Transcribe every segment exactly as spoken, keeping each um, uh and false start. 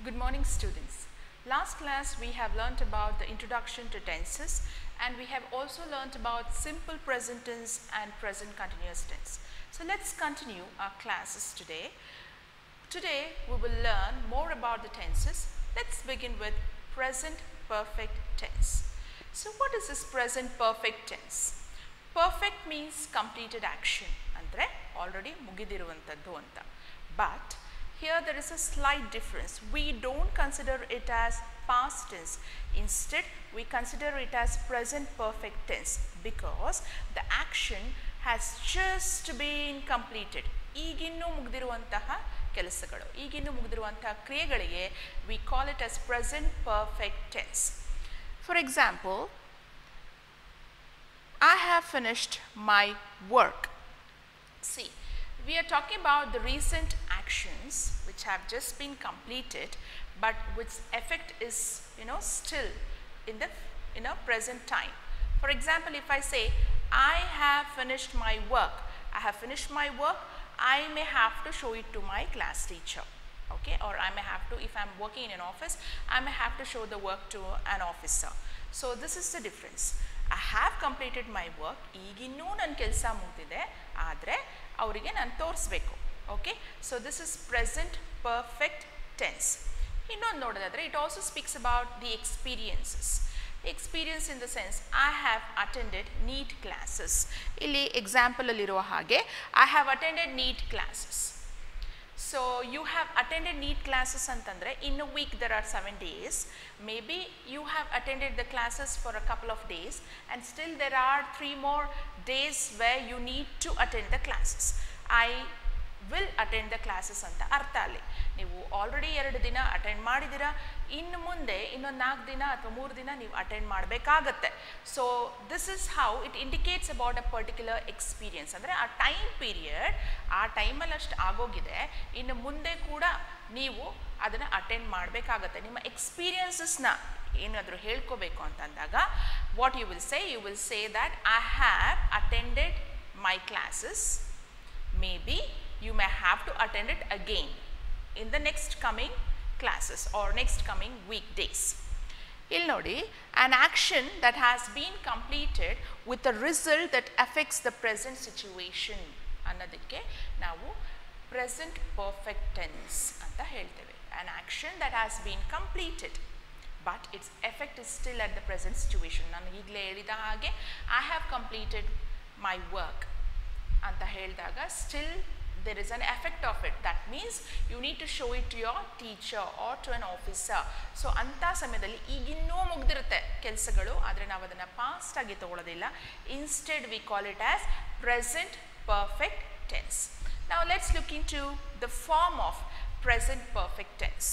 Good morning, students. Last class we have learnt about the introduction to tenses, and we have also learnt about simple present tense and present continuous tense. So let's continue our classes today. Today we will learn more about the tenses. Let's begin with present perfect tense. So what is this present perfect tense? Perfect means completed action, andre already mugidiruvantaddu anta. But here there is a slight difference. We don't consider it as past tense. Instead, we consider it as present perfect tense because the action has just been completed. ಈಗಿನ್ನೂ ಮುಗಿದಿರುವಂತಹ ಕೆಲಸಗಳು, ಈಗಿನ್ನೂ ಮುಗಿದಿರುವಂತಹ ಕ್ರಿಯೆಗಳಿಗೆ we call it as present perfect tense. For example, I have finished my work. See, we are talking about the recent actions which have just been completed, but which effect is, you know, still in the in a present time. For example, if I say I have finished my work, I have finished my work, I may have to show it to my class teacher, okay, or I may have to, if I am working in an office, I may have to show the work to an officer. So this is the difference. I have completed my work, ಈಗಿನ್ನೂ ನನ್ನ ಕೆಲಸ ಮುಗಿದಿದೆ, ಆದರೆ ಅವರಿಗೆ ನಾನು ತೋರಿಸಬೇಕು. Okay, so this is present perfect tense. ಇನ್ನೊಂದು ನೋಡೋದಾದರೆ it also speaks about the experiences. Experience in the sense I have attended NEET classes. ಇಲ್ಲಿ example ಅಲ್ಲಿರುವ ಹಾಗೆ I have attended NEET classes. So you have attended NEET classes ಅಂತಂದರೆ in a week there are seven days. Maybe you have attended the classes for a couple of days and still there are three more days where you need to attend the classes. I will attend the classes ಅಂತ ಅರ್ಥ ಅಲ್ಲಿ. ನೀವು already ಎರಡು ದಿನ attend ಮಾಡಿದ್ದೀರಾ, ಇನ್ನು ಮುಂದೆ ಇನ್ನೊಂದು ನಾಲ್ಕು ದಿನ ಅಥವಾ ಮೂರು ದಿನ ನೀವು ಅಟೆಂಡ್ ಮಾಡಬೇಕಾಗತ್ತೆ. So this is how it indicates about a particular experience. ಅಂದರೆ ಆ ಟೈಮ್ ಪೀರಿಯಡ್ ಆ ಟೈಮಲ್ಲಿ ಅಷ್ಟು ಆಗೋಗಿದೆ, ಇನ್ನು ಮುಂದೆ ಕೂಡ ನೀವು ಅದನ್ನು ಅಟೆಂಡ್ ಮಾಡಬೇಕಾಗತ್ತೆ. ನಿಮ್ಮ ಎಕ್ಸ್ಪೀರಿಯನ್ಸಸ್ನ ಏನಾದರೂ ಹೇಳ್ಕೋಬೇಕು ಅಂತಂದಾಗ what you will say, you will say that I have attended my classes. Maybe you may have to attend it again in the next coming classes or next coming weekdays. Illi nodi, an action that has been completed with a result that affects the present situation annadikke ನಾವು present perfect tense anta helteve. An action that has been completed but its effect is still at the present situation. ನಾನು ಈಗಲೇ ಹೇಳಿದ ಹಾಗೆ I have completed my work ಅಂತ ಹೇಳಿದಾಗ still there is an effect of it. That means you need to show it to your teacher or to an officer. So ಅಂಥ ಸಮಯದಲ್ಲಿ ಈಗಿನ್ನೂ ಮುಗ್ದಿರುತ್ತೆ ಕೆಲಸಗಳು, ಆದರೆ ನಾವು ಅದನ್ನು ಪಾಸ್ಟ್ ಆಗಿ ತಗೊಳ್ಳೋದಿಲ್ಲ. Instead we call it as present perfect tense. Now let's look into the form of present perfect tense.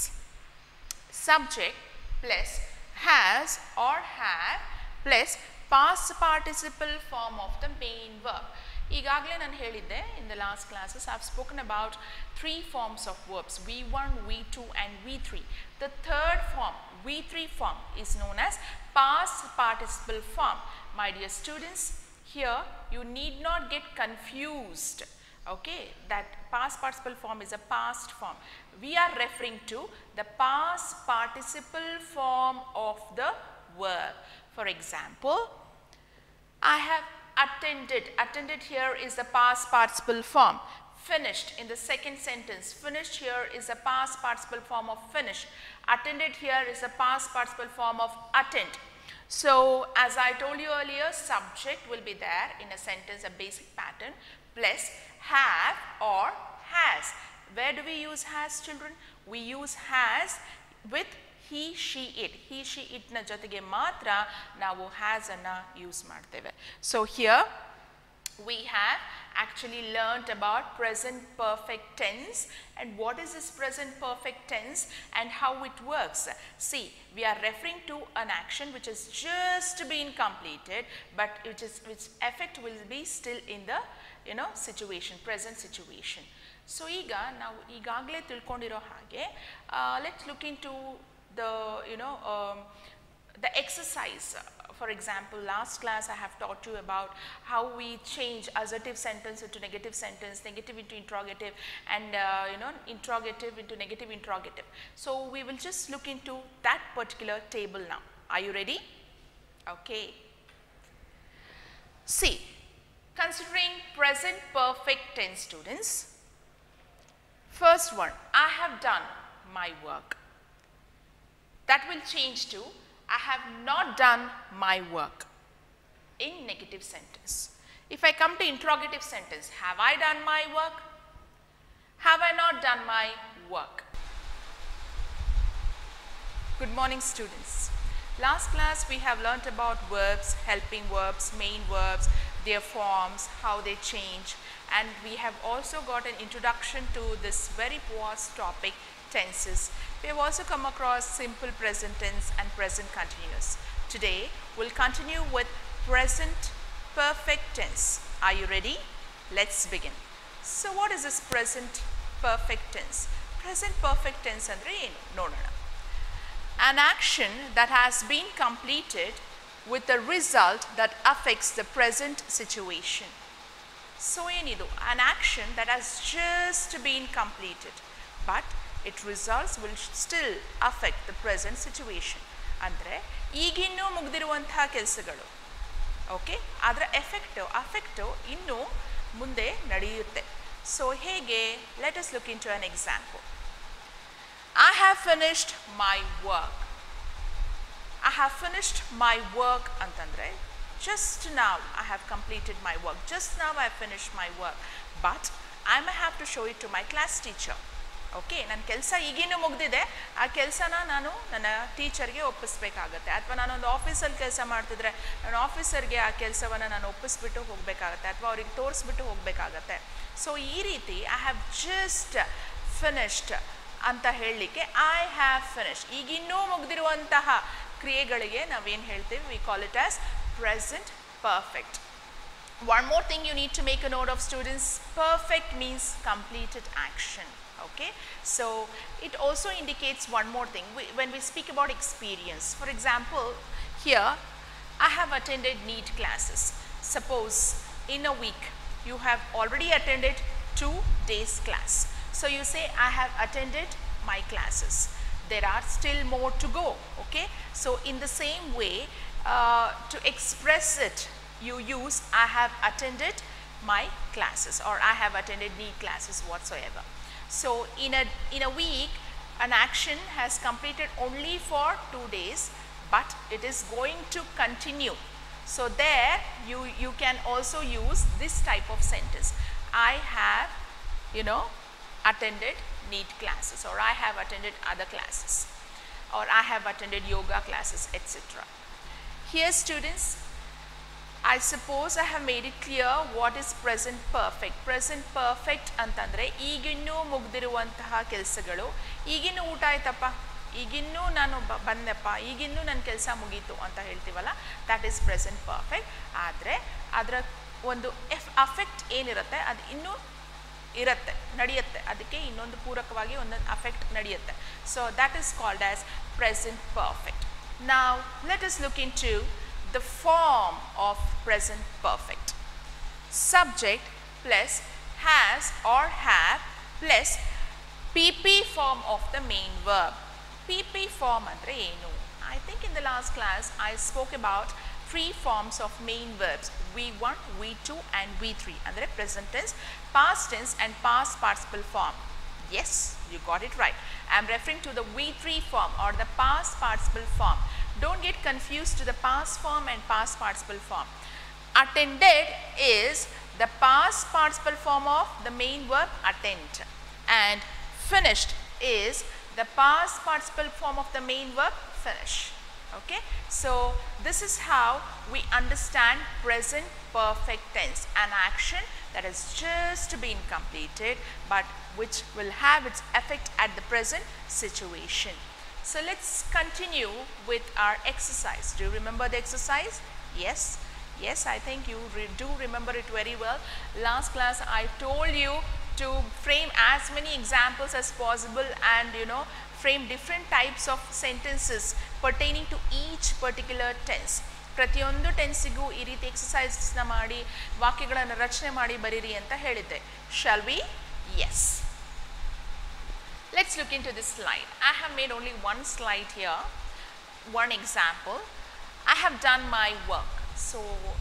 Subject plus has or have plus past participle form of the main verb. ಈಗಾಗಲೇ ನಾನು ಹೇಳಿದ್ದೆ in the last classes I have spoken about three forms of verbs, V one, V two and V three. The third form, V three form, is known as past participle form. My dear students, here you need not get confused, okay, that past participle form is a past form. We are referring to the past participle form of the verb. For example, I have attended. Attended here is the past participle form. Finished in the second sentence. Finished here is a past participle form of finish. Attended here is a past participle form of attend. So as I told you earlier, subject will be there in a sentence, a basic pattern, plus have or has. Where do we use has, children? We use has with he, she, it. He, she, it ನ ಜೊತೆಗೆ ಮಾತ್ರ ನಾವು has ಅನ್ನ use ಮಾಡ್ತೇವೆ. So here we have actually learnt about present perfect tense and what is this present perfect tense and how it works. See, we are referring to an action which has just been completed but which is which effect will be still in the, you know, situation, present situation. So ಈಗ ನಾವು ಈಗಾಗಲೇ ತಿಳ್ಕೊಂಡಿರೋ ಹಾಗೆ let's look into the, you know, um, the exercise. For example, last class I have taught you about how we change assertive sentence into negative sentence, negative into interrogative, and uh, you know, interrogative into negative interrogative. So we will just look into that particular table now. Are you ready? Okay. See, considering present perfect tense, students, first one, I have done my work. That will change to I have not done my work in negative sentence. If I come to interrogative sentence, have I done my work? Have I not done my work? Good morning, students. Last class we have learnt about verbs, helping verbs, main verbs, their forms, how they change, and we have also got an introduction to this very vast topic, tenses. We have also come across simple present tense and present continuous. Today we will continue with present perfect tense. Are you ready? Let's begin. So what is this present perfect tense? Present perfect tense andre enu nodona. An action that has been completed with a result that affects the present situation. So enidu, an action that has just been completed, but its results will still affect the present situation. Andre ಈಗಿನ್ನೂ ಮುಗಿದಿರುವಂತಹ ಕೆಲಸಗಳು, okay, ಅದರ effect ಅಫೆಕ್ಟು ಇನ್ನೂ ಮುಂದೆ ನಡೆಯುತ್ತೆ. So ಹೇಗೆ? Let us look into an example. I have finished my work. I have finished my work ಅಂತಂದ್ರೆ just now I have completed my work. Just now I have finished my work. But I may have to show it to my class teacher. Okay, ನನ್ನ ಕೆಲಸ ಈಗಿನ್ನೂ ಮುಗಿದಿದೆ, ಆ ಕೆಲಸನ ನಾನು ನನ್ನ ಟೀಚರ್ಗೆ ಒಪ್ಪಿಸ್ಬೇಕಾಗತ್ತೆ. ಅಥವಾ ನಾನೊಂದು ಆಫೀಸಲ್ಲಿ ಕೆಲಸ ಮಾಡ್ತಿದ್ರೆ ನನ್ನ ಆಫೀಸರ್ಗೆ ಆ ಕೆಲಸವನ್ನು ನಾನು ಒಪ್ಪಿಸ್ಬಿಟ್ಟು ಹೋಗಬೇಕಾಗತ್ತೆ, ಅಥವಾ ಅವ್ರಿಗೆ ತೋರಿಸ್ಬಿಟ್ಟು ಹೋಗಬೇಕಾಗತ್ತೆ. ಸೊ ಈ ರೀತಿ ಐ ಹ್ಯಾವ್ ಜಸ್ಟ್ ಫಿನಿಶ್ಡ್ ಅಂತ ಹೇಳಲಿಕ್ಕೆ ಐ ಹ್ಯಾವ್ ಫಿನಿಶ್ಡ್, ಈಗಿನ್ನೂ ಮುಗಿದಿರುವಂತಹ ಕ್ರಿಯೆಗಳಿಗೆ ನಾವೇನು ಹೇಳ್ತೀವಿ? We call it as present perfect. One more thing you need to make a note of, students. Perfect means completed action. Okay, so it also indicates one more thing we, when we speak about experience. For example, here I have attended NEET classes. Suppose in a week you have already attended two days class. So you say I have attended my classes. There are still more to go. Okay, so in the same way, uh, to express it, you use I have attended my classes, or I have attended NEET classes whatsoever. So in a in a week an action has completed only for two days, but it is going to continue. So there you you can also use this type of sentence. I have, you know, attended NEET classes, or I have attended other classes, or I have attended yoga classes, et cetera. Here, students, I suppose I have made it clear what is present perfect. Present perfect ಅಂತಂದರೆ ಈಗಿನ್ನೂ ಮುಗ್ದಿರುವಂತಹ ಕೆಲಸಗಳು, ಈಗಿನ್ನೂ ಊಟ ಆಯ್ತಪ್ಪ, ಈಗಿನ್ನೂ ನಾನು ಬಂದೆಪ್ಪ, ಈಗಿನ್ನೂ ನನ್ನ ಕೆಲಸ ಮುಗೀತು ಅಂತ ಹೇಳ್ತೀವಲ್ಲ, ದ್ಯಾಟ್ ಈಸ್ ಪ್ರೆಸೆಂಟ್ ಪರ್ಫೆಕ್ಟ್. ಆದರೆ ಅದರ ಒಂದು ಎಫ್ ಅಫೆಕ್ಟ್ ಏನಿರುತ್ತೆ ಅದು ಇನ್ನೂ ಇರುತ್ತೆ, ನಡೆಯುತ್ತೆ, ಅದಕ್ಕೆ ಇನ್ನೊಂದು ಪೂರಕವಾಗಿ ಒಂದೊಂದು ಅಫೆಕ್ಟ್ ನಡೆಯುತ್ತೆ. So that is called as present perfect. Now let us look into the form of present perfect. Subject plus has or have plus P P form of the main verb. P P form andre enu? I think in the last class I spoke about three forms of main verbs: V one, V two and V three. Andre present tense, past tense and past participle form. Yes, you got it right. I am referring to the V three form, or the past participle form. Don't get confused to the past form and past participle form. Attended is the past participle form of the main verb attend, and finished is the past participle form of the main verb finish. Okay, so this is how we understand present perfect tense, an action that has just been completed but which will have its effect at the present situation. So let's continue with our exercise. Do you remember the exercise? Yes, yes, I think you re do remember it very well. Last class I told you to frame as many examples as possible and you know frame different types of sentences pertaining to each particular tense. ಪ್ರತಿಯೊಂದು ಟೆನ್ಸಿಗೂ ಈ ರೀತಿ ಎಕ್ಸಸೈಸ್ನ ಮಾಡಿ ವಾಕ್ಯಗಳನ್ನು ರಚನೆ ಮಾಡಿ ಬರೀರಿ ಅಂತ ಹೇಳಿದ್ದೆ. Shall we? Yes. Let's look into this slide. I have made only one slide here, one example. I have done my work. So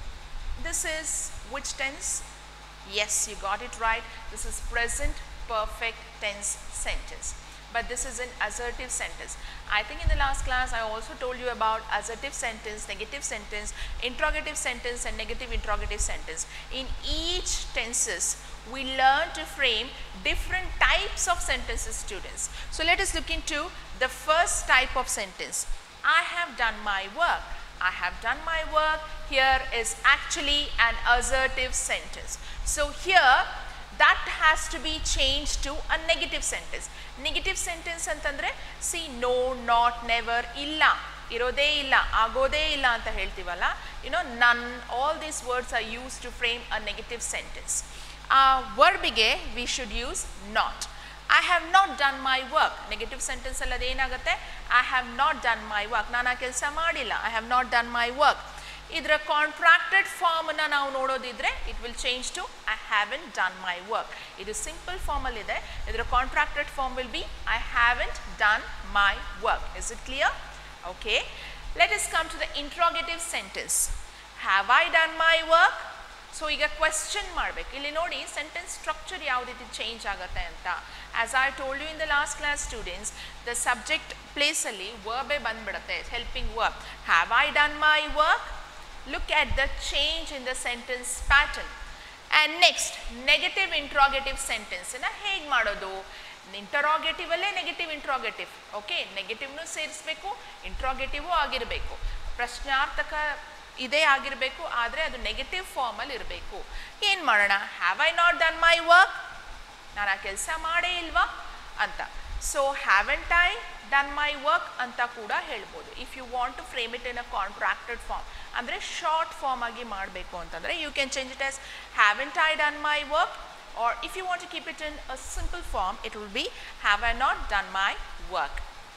this is which tense? Yes, you got it right. This is present perfect tense sentence. But this is an assertive sentence. I think in the last class I also told you about assertive sentence, negative sentence, interrogative sentence and negative interrogative sentence. In each tenses we learn to frame different types of sentences, students. So let us look into the first type of sentence. I have done my work. I have done my work here is actually an assertive sentence. So here that has to be changed to a negative sentence. Negative sentence ಅಂತಂದ್ರೆ see no, not, never, ಇಲ್ಲ, ಇರೋದೇ ಇಲ್ಲ, ಆಗೋದೇ ಇಲ್ಲ ಅಂತ ಹೇಳ್ತೀವಲ್ಲ, you know none, all these words are used to frame a negative sentence. Uh, verbiಗೆ we should use not. I have not done my work. Negative sentence ಅಲ್ಲದೆ ಏನಾಗುತ್ತೆ? I have not done my work. ನಾನು ಆ ಕೆಲಸ ಮಾಡಿಲ್ಲ. I have not done my work. ಇದರ contracted form ಅನ್ನು ನಾವು ನೋಡೋದಿದ್ರೆ it will change to I haven't done my work. ಇದು ಸಿಂಪಲ್ ಫಾರ್ಮ್ ಅಲ್ಲಿ ಇದೆ. ಇದರ contracted form will be I haven't done my work. Is it clear? Okay, let us come to the interrogative sentence. Have I done my work? So ಈಗ question ಮಾಡಬೇಕು. ಇಲ್ಲಿ ನೋಡಿ sentence structure ಯಾವ ರೀತಿ change ಆಗುತ್ತೆ ಅಂತ. As I told you in the last class students, the subject ಪ್ಲೇಸಲ್ಲಿ ವರ್ಬೇ ಬಂದ್ಬಿಡುತ್ತೆ, helping verb. Have I done my work? Look at the change in the sentence pattern. And next, negative interrogative sentence na hege madodu? Interrogative alle negative interrogative. Okay, negative nu ಸೇರಿಸಬೇಕು, interrogative ಆಗಿರಬೇಕು, ಪ್ರಶ್ನಾರ್ಥಕ ಇದೇ ಆಗಿರಬೇಕು, ಆದರೆ ಅದು negative form ಅಲ್ಲಿ ಇರಬೇಕು. ಏನು ಮಾಡೋಣ? Have I not done my work? ನಾನು ಆ ಕೆಲಸ ಮಾಡೇ ಇಲ್ವಾ ಅಂತ. So haven't I done my work ಅಂತ ಕೂಡ ಹೇಳ್ಬೋದು. If you want to frame it in a contracted form, ಅಂದರೆ ಶಾರ್ಟ್ ಫಾರ್ಮ್ ಆಗಿ ಮಾಡಬೇಕು ಅಂತಂದರೆ you can change it as haven't I done my work, or if you want to keep it in a simple form it will be have I not done my work.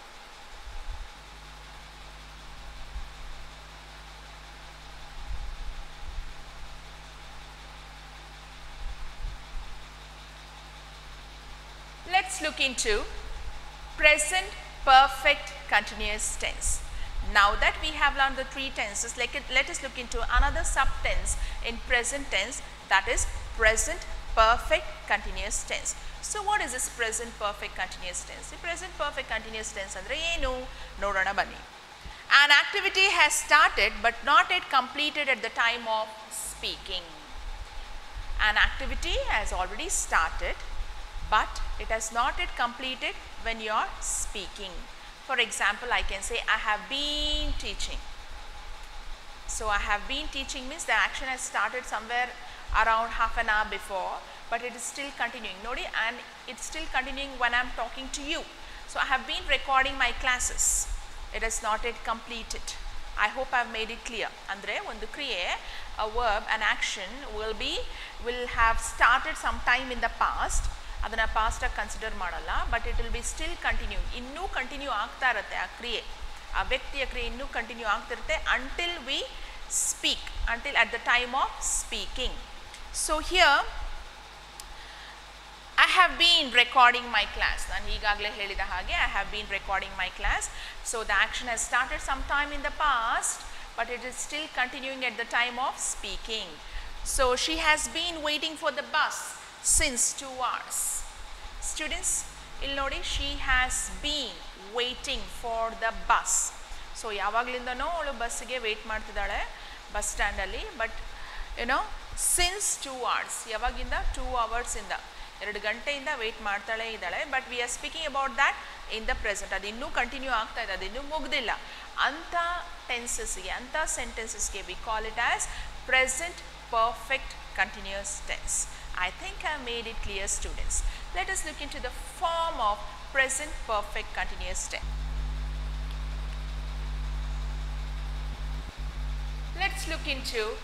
Let's look into present perfect continuous tense. Now that we have learned the three tenses, let, it, let us look into another subtense in present tense, that is present perfect continuous tense. So what is this present perfect continuous tense? The present perfect continuous tense andre enu nodona banni. An activity has started but not yet completed at the time of speaking. An activity has already started but it has not yet completed when you are speaking. For example, I can say I have been teaching. So I have been teaching means the action has started somewhere around half an hour before, but it is still continuing. Nodi, and it's still continuing when I am talking to you. So I have been recording my classes. It has not yet completed. I hope I have made it clear. Andre ಒಂದು ಕ್ರಿಯೆ, a verb, an action will be will have started sometime in the past. ಅದನ್ನು ಪಾಸ್ಟಾಗಿ consider ಮಾಡಲ್ಲ, but it will be still continue, ಇನ್ನೂ continue ಆಗ್ತಾ ಇರುತ್ತೆ ಆ ಕ್ರಿಯೆ, ಆ ವ್ಯಕ್ತಿಯ ಕ್ರಿಯೆ ಇನ್ನೂ ಕಂಟಿನ್ಯೂ ಆಗ್ತಿರುತ್ತೆ until we speak, until at the time of speaking. So here I have been recording my class. ನಾನು ಈಗಾಗಲೇ ಹೇಳಿದ ಹಾಗೆ I have been recording my class. So the action has started some time in the past but it is still continuing at the time of speaking. So she has been waiting for the bus since two hours. Students, ಇಲ್ಲಿ ನೋಡಿ, she has been waiting for the bus. So ಯಾವಾಗಲಿಂದನೋ ಅವಳು ಬಸ್ಸಿಗೆ wait ಮಾಡ್ತಿದ್ದಾಳೆ bus ಸ್ಟ್ಯಾಂಡಲ್ಲಿ. But ಏನೋ since two hours, ಯಾವಾಗಿಂದ? Two ಅವರ್ಸಿಂದ, ಎರಡು ಗಂಟೆಯಿಂದ ವೆಯ್ಟ್ ಮಾಡ್ತಾಳೆ ಇದ್ದಾಳೆ. But we are speaking about that in the present. ಅದು ಇನ್ನೂ ಕಂಟಿನ್ಯೂ ಆಗ್ತಾ ಇದೆ, ಅದು ಇನ್ನೂ ಮುಗ್ದಿಲ್ಲ. ಅಂಥ ಟೆನ್ಸಸ್ಗೆ, ಅಂಥ ಸೆಂಟೆನ್ಸಸ್ಗೆ we call it as present perfect continuous tense. I think I made it clear, students. Let us look into the form of present perfect continuous tense. Let's look into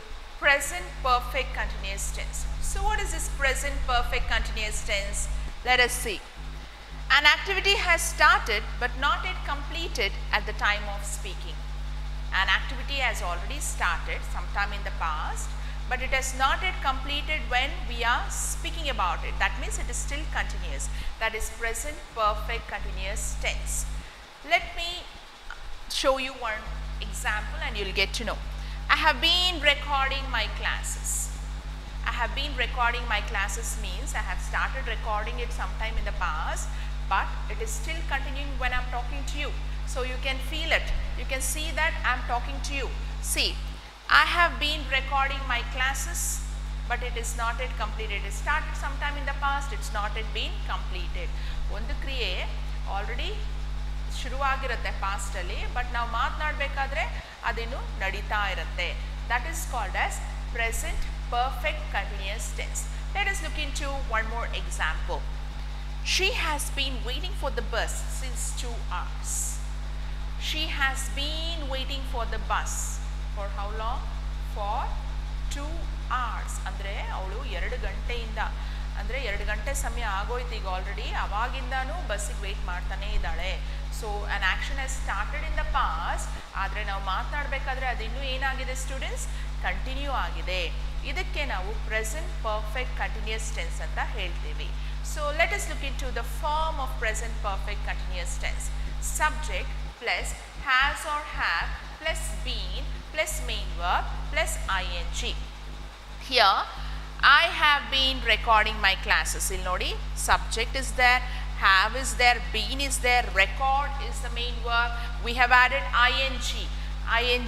present perfect continuous tense. So what is this present perfect continuous tense? Let us see. An activity has started but not yet completed at the time of speaking. An activity has already started sometime in the past, but it has not yet completed when we are speaking about it. That means it is still continuous. That is present perfect continuous tense. Let me show you one example and you will get to know. I have been recording my classes. I have been recording my classes means I have started recording it sometime in the past, but it is still continuing when I am talking to you. So you can feel it. You can see that I am talking to you. See, I have been recording my classes, but it is not yet completed. It started sometime in the past, it's not yet been completed. ಒಂದು ಕ್ರಿಯೆ already ಶುರುವಾಗಿರುತ್ತೆ ಪಾಸ್ಟಲ್ಲಿ, but ನಾವು ಮಾತನಾಡಬೇಕಾದ್ರೆ ಅದಿನ್ನು ನಡೀತಾ ಇರುತ್ತೆ. That is called as present perfect continuous tense. Let us look into one more example. She has been waiting for the bus since two hours. She has been waiting for the bus. For how long? For two hours. ಅಂದರೆ ಅವಳು ಎರಡು ಗಂಟೆಯಿಂದ ಅಂದರೆ ಎರಡು ಗಂಟೆ ಸಮಯ ಆಗೋಯ್ತು ಈಗ ಆಲ್ರೆಡಿ, ಅವಾಗಿಂದಾನು ಬಸ್ಸಿಗೆ ವೆಯ್ಟ್ ಮಾಡ್ತಾನೆ ಇದ್ದಾಳೆ. So an action has started in the past, ಆದರೆ ನಾವು ಮಾತನಾಡಬೇಕಾದ್ರೆ ಅದು ಇನ್ನೂ ಏನಾಗಿದೆ ಸ್ಟೂಡೆಂಟ್ಸ್? ಕಂಟಿನ್ಯೂ ಆಗಿದೆ. ಇದಕ್ಕೆ ನಾವು ಪ್ರೆಸೆಂಟ್ ಪರ್ಫೆಕ್ಟ್ ಕಂಟಿನ್ಯೂಸ್ ಟೆನ್ಸ್ ಅಂತ ಹೇಳ್ತೀವಿ. So let us look into the form of present perfect continuous tense. Subject plus has or have plus been plus main verb plus ing. Here I have been recording my classes. Illi nodi, subject is there, have is there, been is there, record is the main verb. We have added ing. Ing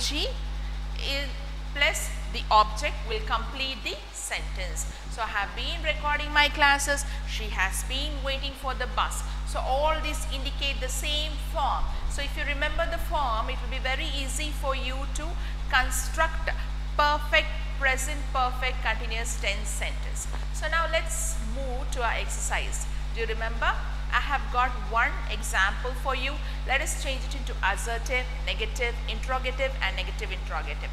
is plus the object will complete the sentence. So I have been recording my classes, she has been waiting for the bus. So all these indicate the same form. So if you remember the form, it will be very easy for you to construct perfect present perfect continuous tense sentence. So now let's move to our exercise. Do you remember? I have got one example for you. Let us change it into assertive, negative, interrogative and negative interrogative.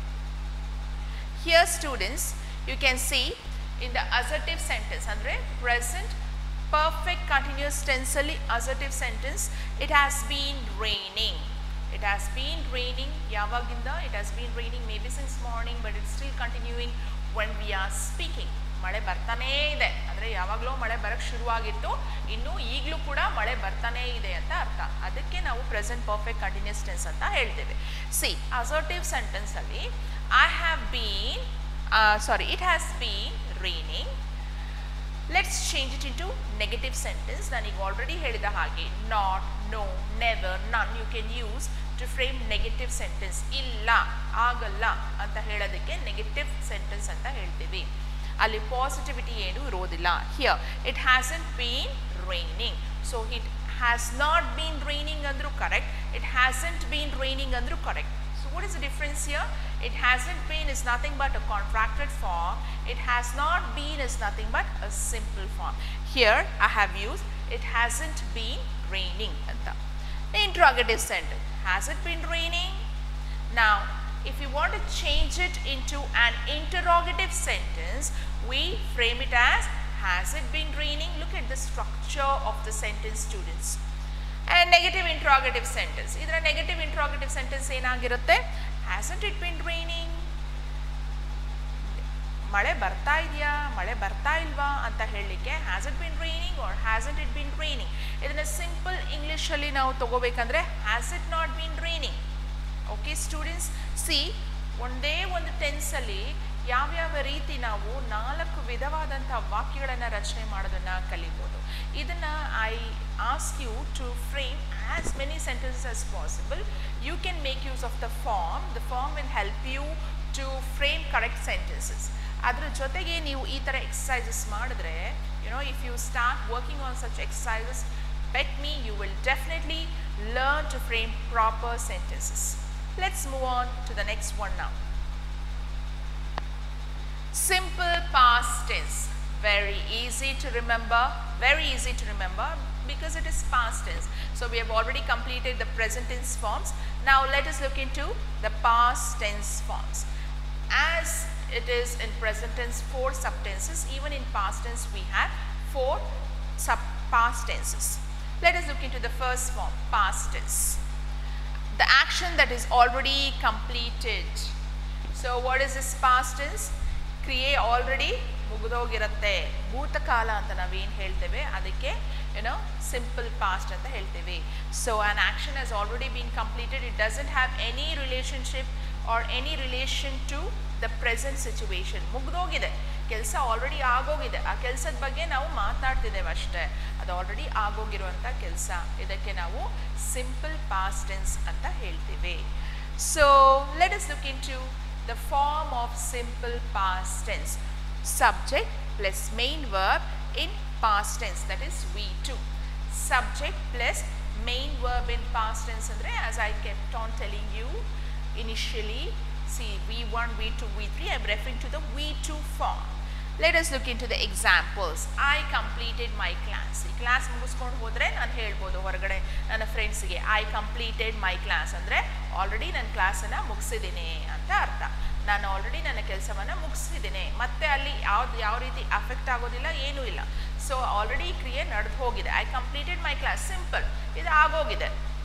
Here students, you can see in the assertive sentence, andre present perfect continuous tense ಅಲ್ಲಿ assertive sentence, it has been raining. It has been raining. ಯಾವಾಗಿಂದ? It has been raining maybe since morning, but it's still continuing when we are speaking. ಮಳೆ ಬರ್ತಾನೇ ಇದೆ ಅಂದರೆ ಯಾವಾಗಲೂ ಮಳೆ ಬರೋಕ್ಕೆ ಶುರುವಾಗಿತ್ತು, ಇನ್ನೂ ಈಗಲೂ ಕೂಡ ಮಳೆ ಬರ್ತಾನೇ ಇದೆ ಅಂತ ಅರ್ಥ. ಅದಕ್ಕೆ ನಾವು ಪ್ರೆಸೆಂಟ್ ಪರ್ಫೆಕ್ಟ್ ಕಂಟಿನ್ಯೂಸ್ ಟೆನ್ಸ್ ಅಂತ ಹೇಳ್ತೇವೆ. ಸಿ ಅಸರ್ಟಿವ್ ಸೆಂಟೆನ್ಸಲ್ಲಿ I have been sorry it has been raining. Let's change it into negative sentence. ನಾನೀಗ ಆಲ್ರೆಡಿ ಹೇಳಿದ ಹಾಗೆ not, no, never, none you can use to frame negative sentence. ಇಲ್ಲ, ಆಗಲ್ಲ ಅಂತ ಹೇಳೋದಕ್ಕೆ ನೆಗೆಟಿವ್ ಸೆಂಟೆನ್ಸ್ ಅಂತ ಹೇಳ್ತೀವಿ. ಅಲ್ಲಿ ಪಾಸಿಟಿವಿಟಿ ಏನು ಇರೋದಿಲ್ಲ. Here it hasn't been raining. So it has not been raining ಅಂದ್ರೂ correct. It hasn't been raining ಅಂದ್ರೂ correct. So what is the difference here? It hasn't been is nothing but a contracted form. It has not been is nothing but a simple form. Here I have used it hasn't been raining anta. The interrogative sentence. Has it been raining? Now if you want to change it into an interrogative sentence, we frame it as has it been raining? Look at the structure of the sentence students. And negative interrogative sentence. Idra negative interrogative sentence ಏನಾಗಿರುತ್ತೆ? Hasn't it been raining? ಮಳೆ ಬರ್ತಾ ಇದೆಯಾ, ಮಳೆ ಬರ್ತಾ ಇಲ್ವಾ ಅಂತ ಹೇಳಲಿಕ್ಕೆ has it been raining or hasn't it been raining. ಇದನ್ನ ಸಿಂಪಲ್ ಇಂಗ್ಲಿಷಲ್ಲಿ ನಾವು ತಗೋಬೇಕಂದ್ರೆ has it not been raining. Okay students, see ಒಂದೇ ಒಂದು ಟೆನ್ಸಲ್ಲಿ ಯಾವ್ಯಾವ ರೀತಿ ನಾವು ನಾಲ್ಕು ವಿಧವಾದಂಥ ವಾಕ್ಯಗಳನ್ನು ರಚನೆ ಮಾಡೋದನ್ನು ಕಲಿಬೋದು. ಇದನ್ನು I ask you to frame as many sentences as possible. You can make use of the form. The form will help you to frame correct sentences. ಅದರ ಜೊತೆಗೆ ನೀವು ಈ ಥರ ಎಕ್ಸಸೈಸಸ್ ಮಾಡಿದ್ರೆ, you know, if you start working on such exercises, bet me you will definitely learn to frame proper sentences. Let's move on to the next one now. Simple past tense. Very easy to remember. Very easy to remember because it is past tense. So we have already completed the present tense forms. Now let us look into the past tense forms. As it is in present tense four subtenses. Even in past tense we have four sub past tenses. Let us look into the first form, past tense. The action that is already completed. So what is this past tense? Kriye already ಮುಗಿದೋಗಿರುತ್ತೆ. ಭೂತಕಾಲ ಅಂತ ನಾವೇನು ಹೇಳ್ತೇವೆ ಅದಕ್ಕೆ you know simple past ಅಂತ ಹೇಳ್ತೇವೆ. So an action has already been completed. It doesn't have any relationship or any relation to the present situation. ಮುಗಿದೋಗಿದೆ, ಕೆಲಸ already ಆಗೋಗಿದೆ, ಆ ಕೆಲಸದ ಬಗ್ಗೆ ನಾವು ಮಾತನಾಡ್ತಿದ್ದೇವೆ ಅಷ್ಟೇ, ಅದು ಆಲ್ರೆಡಿ ಆಗೋಗಿರುವಂಥ ಕೆಲಸ. ಇದಕ್ಕೆ ನಾವು ಸಿಂಪಲ್ ಪಾಸ್ಟ್ ಟೆನ್ಸ್ ಅಂತ ಹೇಳ್ತೇವೆ. So let us look into the form of simple past tense. Subject plus main verb in past tense, that is V two. Subject plus main verb in past tense andre, as I kept on telling you initially, see V one, V two, V three, I am referring to the V two form. Let us look into the examples. I completed my class. ಈ class ಮುಗಿಸ್ಕೊಂಡು ಹೋದರೆ ನಾನು ಹೇಳ್ಬೋದು ಹೊರಗಡೆ ನನ್ನ ಫ್ರೆಂಡ್ಸ್ಗೆ I completed my class ಅಂದರೆ already ನನ್ನ ಕ್ಲಾಸನ್ನು ಮುಗಿಸಿದ್ದೀನಿ ಅಂತ ಅರ್ಥ. ನಾನು ಆಲ್ರೆಡಿ ನನ್ನ ಕೆಲಸವನ್ನು ಮುಗಿಸಿದ್ದೀನಿ, ಮತ್ತೆ ಅಲ್ಲಿ ಯಾವ್ದು ಯಾವ ರೀತಿ ಅಫೆಕ್ಟ್ ಆಗೋದಿಲ್ಲ, ಏನೂ ಇಲ್ಲ. ಸೊ ಆಲ್ರೆಡಿ ಈ ಕ್ರಿಯೆ ನಡೆದು ಹೋಗಿದೆ. I completed my class, simple, ಇದು ಆಗೋಗಿದೆ.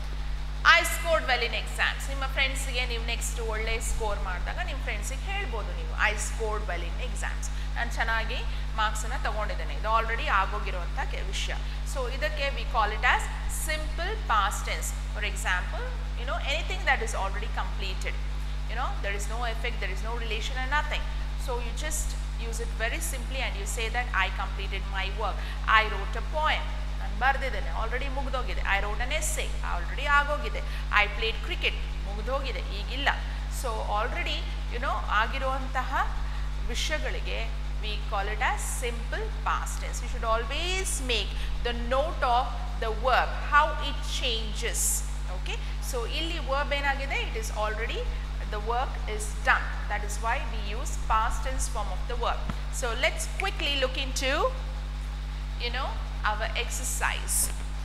I scored well in exams. ನಿಮ್ಮ ಫ್ರೆಂಡ್ಸ್ಗೆ ನೀವು ನೆಕ್ಸ್ಟ್ ಒಳ್ಳೆ ಸ್ಕೋರ್ ಮಾಡಿದಾಗ ನಿಮ್ಮ ಫ್ರೆಂಡ್ಸಿಗೆ ಹೇಳ್ಬೋದು ನೀವು I scored well in exams, ನಾನು ಚೆನ್ನಾಗಿ ಮಾರ್ಕ್ಸನ್ನು ತೊಗೊಂಡಿದ್ದೇನೆ. ಇದು ಆಲ್ರೆಡಿ ಆಗೋಗಿರುವಂಥ ವಿಷಯ. ಸೊ ಇದಕ್ಕೆ we call it as simple past tense. For example, you know anything that is already completed, you know there is no effect, there is no relation and nothing, so you just use it very simply and you say that I completed my work. I wrote a poem, ನಾನು ಬರೆದಿದ್ದೇನೆ, already ಮುಗಿದೋಗಿದೆ. I wrote an essay, already ಆಗೋಗಿದೆ. I played cricket, ಮುಗಿದೋಗಿದೆ, ಈಗಿಲ್ಲ. So already you know ಆಗಿರುವಂತಹ ವಿಷಯಗಳಿಗೆ we call it as simple past tense. You should always make the note of the verb, how it changes. Okay, so illi verb ಏನಾಗಿದೆ, it is already, the work is done. That is why we use past tense form of the verb. So let's quickly look into you know our exercise.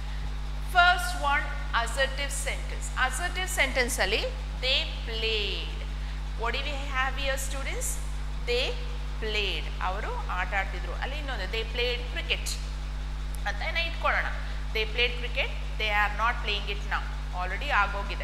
First one, assertive sentence. Assertive sentence alli they played. What do we have here students? They played. avaru aata aadtidru. alli innondu they played cricket anta na itkolona. They played cricket, they are not playing it now, already agogide.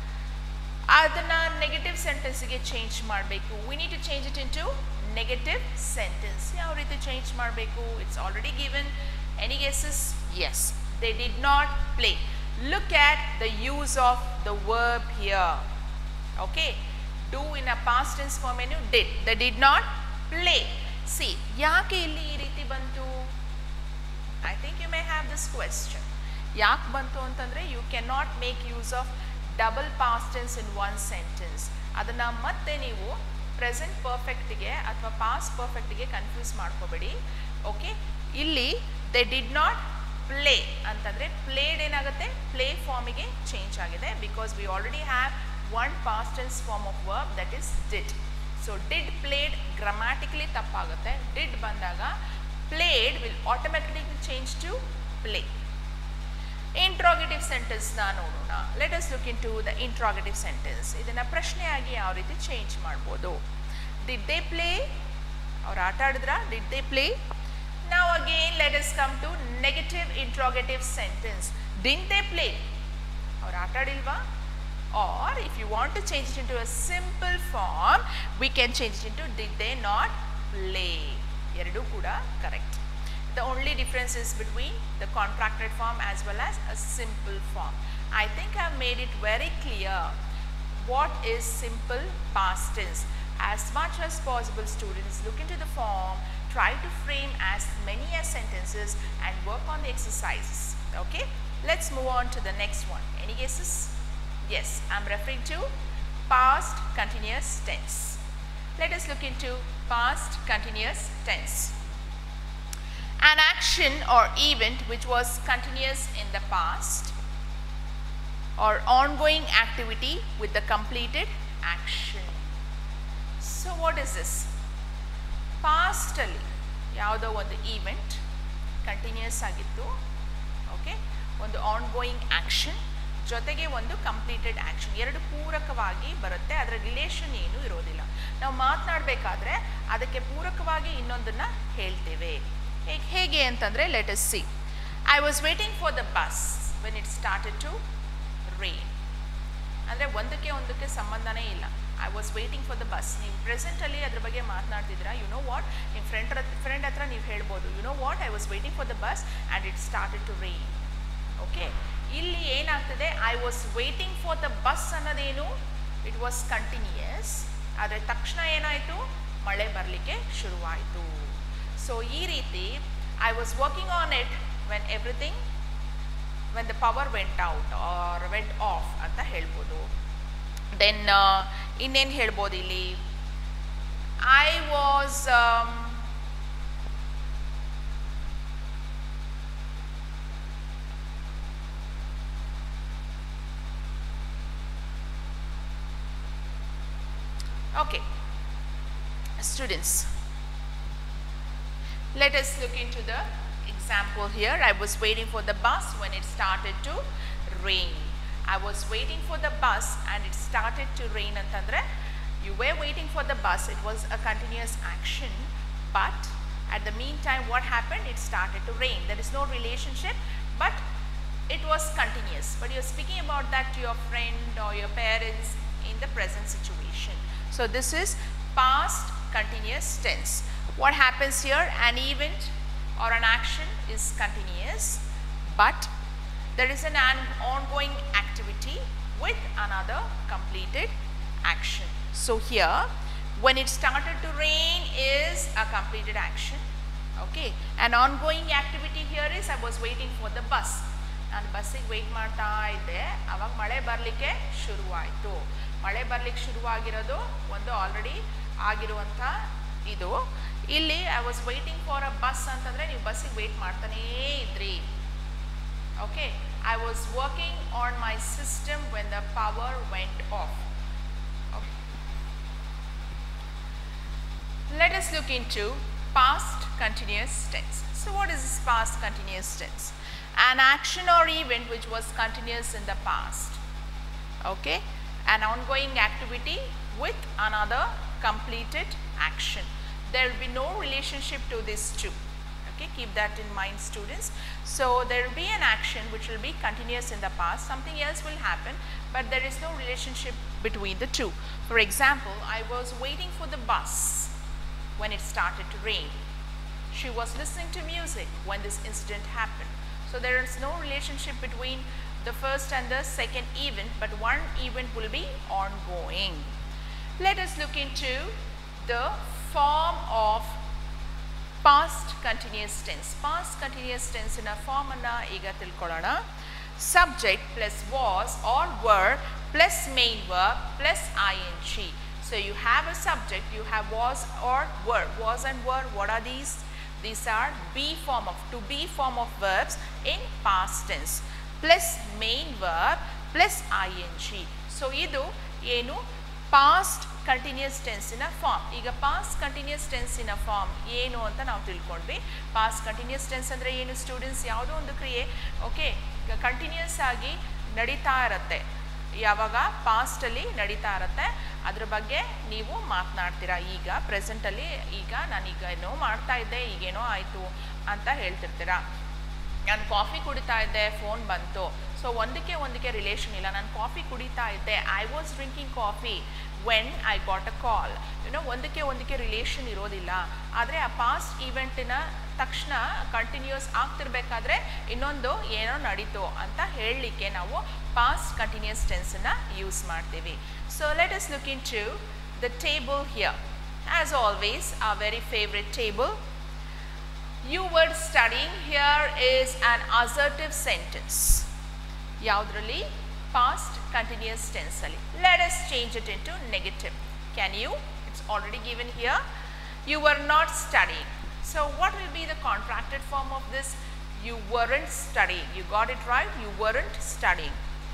ಅದನ್ನ negative ಸೆಂಟೆನ್ಸ್ಗೆ change ಮಾಡಬೇಕು. We need to change it into negative sentence. ಯಾವ ರೀತಿ change ಮಾಡಬೇಕು? It's already given. Any guesses? Yes, they did not play. Look at the use of the verb here. Okay, do in a past tense form ಏನು? Did. They did not play. See, ಯಾಕೆ ಇಲ್ಲಿ ಈ ರೀತಿ ಬಂತು? I think you may have this question. ಯಾಕೆ ಬಂತು ಅಂತಂದರೆ, you can not make use of double past tense in one sentence. ಅದನ್ನು ಮತ್ತೆ ನೀವು ಪ್ರೆಸೆಂಟ್ ಪರ್ಫೆಕ್ಟ್ಗೆ ಅಥವಾ ಪಾಸ್ಟ್ ಪರ್ಫೆಕ್ಟ್ಗೆ ಕನ್ಫ್ಯೂಸ್ ಮಾಡ್ಕೋಬೇಡಿ. ಓಕೆ, ಇಲ್ಲಿ ದೇ ಡಿಡ್ ನಾಟ್ ಪ್ಲೇ ಅಂತಂದರೆ ಪ್ಲೇಡ್ ಏನಾಗುತ್ತೆ? ಪ್ಲೇ ಫಾರ್ಮಿಗೆ ಚೇಂಜ್ ಆಗಿದೆ. Because we already have one past tense form of verb that is did. So did played grammatically ತಪ್ಪಾಗುತ್ತೆ. ಡಿಡ್ ಬಂದಾಗ played will automatically change to play. Interrogative ಸೆಂಟೆನ್ಸ್ನ ನೋಡೋಣ. Let us look into the interrogative sentence. ಇದನ್ನು ಪ್ರಶ್ನೆಯಾಗಿ ಯಾವ ರೀತಿ change ಮಾಡ್ಬೋದು? Did they play? ಅವ್ರು ಆಟ ಆಡಿದ್ರಾ? Did they play? Now again let us come to negative interrogative sentence. Did they play? ಅವ್ರು ಆಟ ಆಡಿಲ್ವಾ? Or if you want to change it into a simple form, we can change it into did they not play. Eradu kuda correct. The only difference is between the contracted form as well as a simple form. I think I have made it very clear what is simple past tense. As much as possible, students, look into the form, try to frame as many as sentences and work on the exercises. Okay, let's move on to the next one. Any guesses? Yes, I am referring to past continuous tense. Let us look into past continuous tense. An action or event which was continuous in the past, or ongoing activity with the completed action. So what is this? Past alli yavado ಒಂದು event continuous ಆಗಿತ್ತು. Okay, ಒಂದು ongoing action ಜೊತೆಗೆ ಒಂದು completed action, ಎರಡು ಪೂರಕವಾಗಿ ಬರುತ್ತೆ, ಅದರ relation ಏನೂ ಇರೋದಿಲ್ಲ. ನಾವು ಮಾತನಾಡಬೇಕಾದ್ರೆ ಅದಕ್ಕೆ ಪೂರಕವಾಗಿ ಇನ್ನೊಂದನ್ನು ಹೇಳ್ತೇವೆ. ಹೇಗೆ ಹೇಗೆ ಅಂತಂದರೆ, let us see. I was waiting for the bus when it started to rain. ಅಂದರೆ ಒಂದಕ್ಕೆ ಒಂದಕ್ಕೆ ಸಂಬಂಧನೇ ಇಲ್ಲ. I was waiting for the bus, ನೀವು ಪ್ರೆಸೆಂಟಲ್ಲಿ ಅದ್ರ ಬಗ್ಗೆ ಮಾತನಾಡ್ತಿದ್ದೀರಾ. ಯು ನೋ ವಾಟ್, ನಿಮ್ಮ ಫ್ರೆಂಡ್ ಫ್ರೆಂಡ್ ಹತ್ರ ನೀವು ಹೇಳ್ಬೋದು, you know what, I was waiting for the bus and it started to rain. Okay, ಇಲ್ಲಿ ಏನಾಗ್ತದೆ, I was waiting for the bus ಅನ್ನೋದೇನು, ಇಟ್ ವಾಸ್ ಕಂಟಿನ್ಯೂಯಸ್. ಆದರೆ ತಕ್ಷಣ ಏನಾಯಿತು, ಮಳೆ ಬರಲಿಕ್ಕೆ ಶುರುವಾಯಿತು. ಸೊ ಈ ರೀತಿ I was working on it when everything when the power went out or went off ಅಂತ ಹೇಳ್ಬೋದು. ದೆನ್ ಇನ್ನೇನು ಹೇಳ್ಬೋದು ಇಲ್ಲಿ, I was okay, students, let us look into the example here. I was waiting for the bus when it started to rain. I was waiting for the bus and it started to rain antandre, you were waiting for the bus, it was a continuous action, but at the meantime what happened, it started to rain. There is no relationship, but it was continuous. But you are speaking about that to your friend or your parents in the present situation. So this is past continuous tense. What happens here, an event or an action is continuous, but there is an ongoing activity with another completed action. So here, when it started to rain is a completed action. Okay, an ongoing activity here is I was waiting for the bus. ನಾನು ಬಸ್ಸಿಗೆ weight ಮಾಡ್ತಾ ಇದ್ದೆ, ಆವಾಗ ಮಳೆ ಬರಲಿಕ್ಕೆ ಶುರುವಾಯಿತು. ಮಳೆ ಬರಲಿಕ್ಕೆ ಶುರುವಾಗಿರೋದು ಒಂದು ಆಲ್ರೆಡಿ ಆಗಿರುವಂಥ ಇದು. ಇಲ್ಲಿ I was waiting for a bus ಅಂತಂದರೆ ನೀವು ಬಸ್ಸಿಗೆ ವೆಯ್ಟ್ ಮಾಡ್ತಾನೇ ಇದ್ರಿ. Okay, I was working on my system when the power went off. Let us look into past continuous tense. So what is this past continuous tense? An action or event which was continuous in the past. Okay, an ongoing activity with another completed action. There will be no relationship to these two. Okay, keep that in mind, students. So there will be an action which will be continuous in the past, something else will happen, but there is no relationship between the two. For example, I was waiting for the bus when it started to rain. She was listening to music when this incident happened. So there is no relationship between the first and the second event, but one event will be ongoing. Let us look into the form of past continuous tense. Past continuous tense in a form anna iga tilkolana. Subject plus was or were plus main verb plus ing. So you have a subject, you have was or were. Was and were, what are these? These are be form of, to be form of verbs in past tense, plus main verb plus ing. So idu enu past continuous tense in a form. Iga past continuous tense in a form enu anta ನಾವು ತಿಳ್ಕೊಂಡ್ವಿ. Past continuous tense ಅಂದ್ರೆ ಏನು students, ಯಾವುದೋ ಒಂದು ಕ್ರಿಯೆ okay continuous ಆಗಿ ನಡೀತಾ ಇರುತ್ತೆ, ಯಾವಾಗ ಪಾಸ್ಟಲ್ಲಿ ನಡೀತಾ ಇರುತ್ತೆ, ಅದ್ರ ಬಗ್ಗೆ ನೀವು ಮಾತನಾಡ್ತೀರಾ. ಈಗ ಪ್ರೆಸೆಂಟಲ್ಲಿ ಈಗ ನಾನೀಗ ಏನೋ ಮಾಡ್ತಾ ಇದ್ದೆ, ಈಗೇನೋ ಆಯಿತು ಅಂತ ಹೇಳ್ತಿರ್ತೀರಾ. ನಾನು ಕಾಫಿ ಕುಡಿತಾ ಇದ್ದೆ, ಫೋನ್ ಬಂತು. ಸೊ ಒಂದಕ್ಕೆ ಒಂದಕ್ಕೆ ರಿಲೇಷನ್ ಇಲ್ಲ. ನಾನು ಕಾಫಿ ಕುಡಿತಾ ಇದ್ದೆ, I was drinking coffee when I got a call. ಏನೋ ಒಂದಕ್ಕೆ ಒಂದಕ್ಕೆ ರಿಲೇಷನ್ ಇರೋದಿಲ್ಲ. ಆದರೆ ಆ ಪಾಸ್ಟ್ ಈವೆಂಟಿನ ತಕ್ಷಣ ಕಂಟಿನ್ಯೂಸ್ ಆಗ್ತಿರ್ಬೇಕಾದ್ರೆ ಇನ್ನೊಂದು ಏನೋ ನಡೀತು ಅಂತ ಹೇಳಲಿಕ್ಕೆ ನಾವು ಪಾಸ್ಟ್ ಕಂಟಿನ್ಯೂಸ್ ಟೆನ್ಸನ್ನು ಯೂಸ್ ಮಾಡ್ತೀವಿ. So let us look into the table here. As always, our very favorite table. You were studying. Here is an assertive sentence. ಯಾವುದರಲ್ಲಿ? Past continuous tense ಅಲ್ಲಿ. Let us change it into negative. Can you? It's already given here. You were not studying. So what will be the contracted form of this? You weren't studying. You got it right. You weren't studying.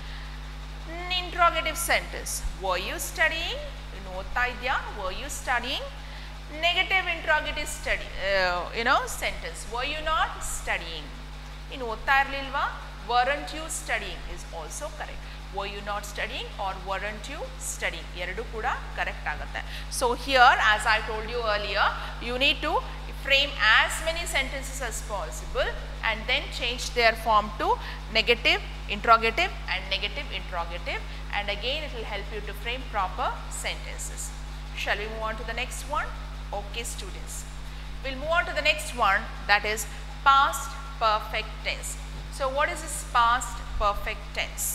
Interrogative sentence. Were you studying? ಇನ್ನು ಓದ್ತಾ ಇದೆಯಾ? Were you studying? Negative interrogative study, uh, you know, sentence. Were you not studying? ಇನ್ನು ಓದ್ತಾ ಇರಲಿಲ್ವಾ? weren't you studying is also correct. Were you not studying or weren't you studying? Eradu kuda correct agutte. So here, as I told you earlier, you need to frame as many sentences as possible and then change their form to negative, interrogative and negative interrogative, and again it will help you to frame proper sentences. Shall we move on to the next one? Okay students, we'll move on to the next one, that is past perfect tense. So what is this past perfect tense?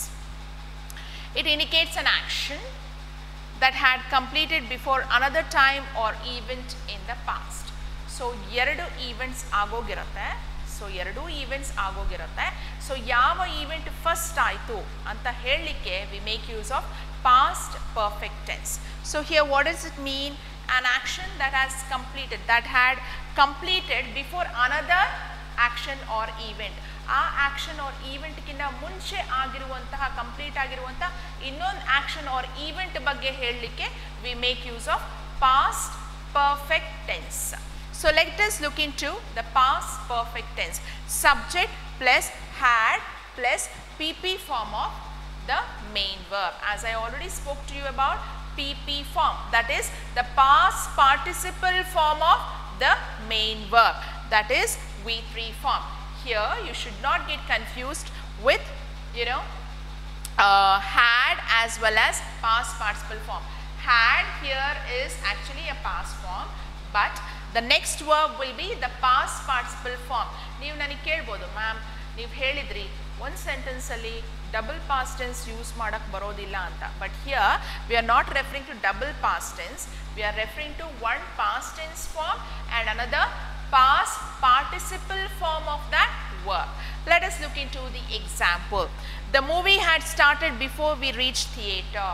It indicates an action that had completed before another time or event in the past. So ಎರಡು events ಆಗೋಗಿರುತ್ತೆ. ಸೊ ಎರಡು events ಆಗೋಗಿರುತ್ತೆ. ಸೊ ಯಾವ event first ಆಯಿತು ಅಂತ ಹೇಳಲಿಕ್ಕೆ we make use of past perfect tense. So here what does it mean? An action that has completed, that had completed before another action or event. ಆ ಆಕ್ಷನ್ ಆರ್ ಈವೆಂಟ್ಗಿಂತ ಮುಂಚೆ ಆಗಿರುವಂತಹ ಕಂಪ್ಲೀಟ್ ಆಗಿರುವಂತಹ ಇನ್ನೊಂದು action R event ಬಗ್ಗೆ ಹೇಳಲಿಕ್ಕೆ we make use of past perfect tense. So let us look into the past perfect tense. Subject plus had plus P P form of the main verb. As I already spoke to you about P P form, that is the past participle form of the main verb, that is V three form. Here you should not get confused with, you know, uh, had as well as past participle form. Had here is actually a past form, but the next verb will be the past participle form. ನೀವು ನನಗೆ ಕೇಳ್ಬೋದು, ma'am ನೀವು ಹೇಳಿದ್ರಿ ಒಂದು ಸೆಂಟೆನ್ಸಲ್ಲಿ double past tense use ಮಾಡೋಕ್ಕೆ ಬರೋದಿಲ್ಲ ಅಂತ. But here we are not referring to double past tense, we are referring to one past tense form and another past participle form of that verb. Let us look into the example. The movie had started before we reached theatre.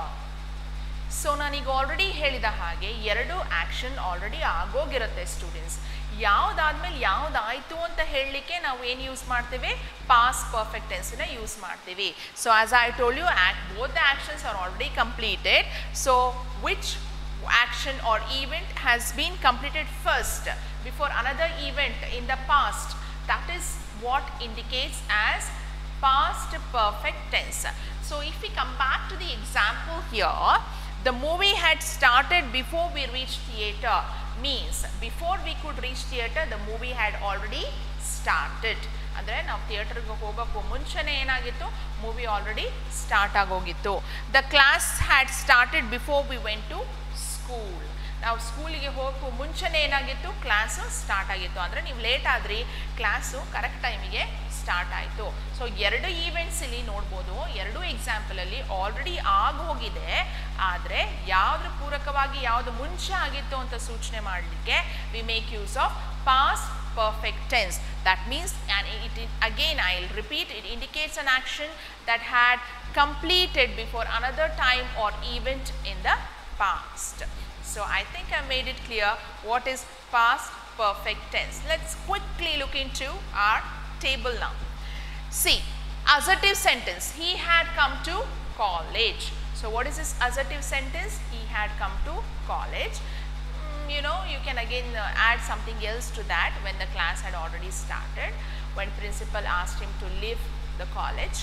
So ನಾನೀಗ already ಹೇಳಿದ ಹಾಗೆ ಎರಡು action already ಆಗೋಗಿರುತ್ತೆ students. ಯಾವುದಾದ್ಮೇಲೆ ಯಾವುದಾಯಿತು ಅಂತ ಹೇಳಲಿಕ್ಕೆ ನಾವು ಏನು ಯೂಸ್ ಮಾಡ್ತೀವಿ? ಪಾಸ್ಟ್ ಪರ್ಫೆಕ್ಟ್ ಟೆನ್ಸನ್ನ ಯೂಸ್ ಮಾಡ್ತೀವಿ. So as I told you, at both the actions are already completed. So which action or event has been completed first before another event in the past, that is what indicates as past perfect tense. So if we come back to the example here, the movie had started before we reached theatre means before we could reach theatre the movie had already started. ಅಂದರೆ ನಾವು ಥಿಯೇಟರ್ಗೆ ಹೋಗೋಕ್ಕೂ ಮುಂಚೆನೇ ಏನಾಗಿತ್ತು, movie already start ಆಗೋಗಿತ್ತು. The class had started before we went to school. ನಾವು ಸ್ಕೂಲಿಗೆ ಹೋಗೋಕ್ಕೂ ಮುಂಚೆನೇ ಏನಾಗಿತ್ತು, ಕ್ಲಾಸು ಸ್ಟಾರ್ಟ್ ಆಗಿತ್ತು. ಅಂದರೆ ನೀವು ಲೇಟ್ ಆದ್ರಿ, ಕ್ಲಾಸು ಕರೆಕ್ಟ್ ಟೈಮಿಗೆ ಸ್ಟಾರ್ಟ್ ಆಯಿತು. ಸೊ ಎರಡು ಈವೆಂಟ್ಸ್ ಇಲ್ಲಿ ನೋಡ್ಬೋದು, ಎರಡು ಎಕ್ಸಾಂಪಲಲ್ಲಿ ಆಲ್ರೆಡಿ ಆಗೋಗಿದೆ. ಆದರೆ ಯಾವ್ದ್ರ ಪೂರಕವಾಗಿ ಯಾವುದು ಮುಂಚೆ ಆಗಿತ್ತು ಅಂತ ಸೂಚನೆ ಮಾಡಲಿಕ್ಕೆ we make use of past perfect tense. That means, and it, it again I will repeat, it indicates an action that had completed before another time or event in the past. So I think I made it clear what is past perfect tense. Let's quickly look into our table now. See, assertive sentence, he had come to college. So what is this assertive sentence? He had come to college. You know, you can again uh, add something else to that. When the class had already started, when principal asked him to leave the college.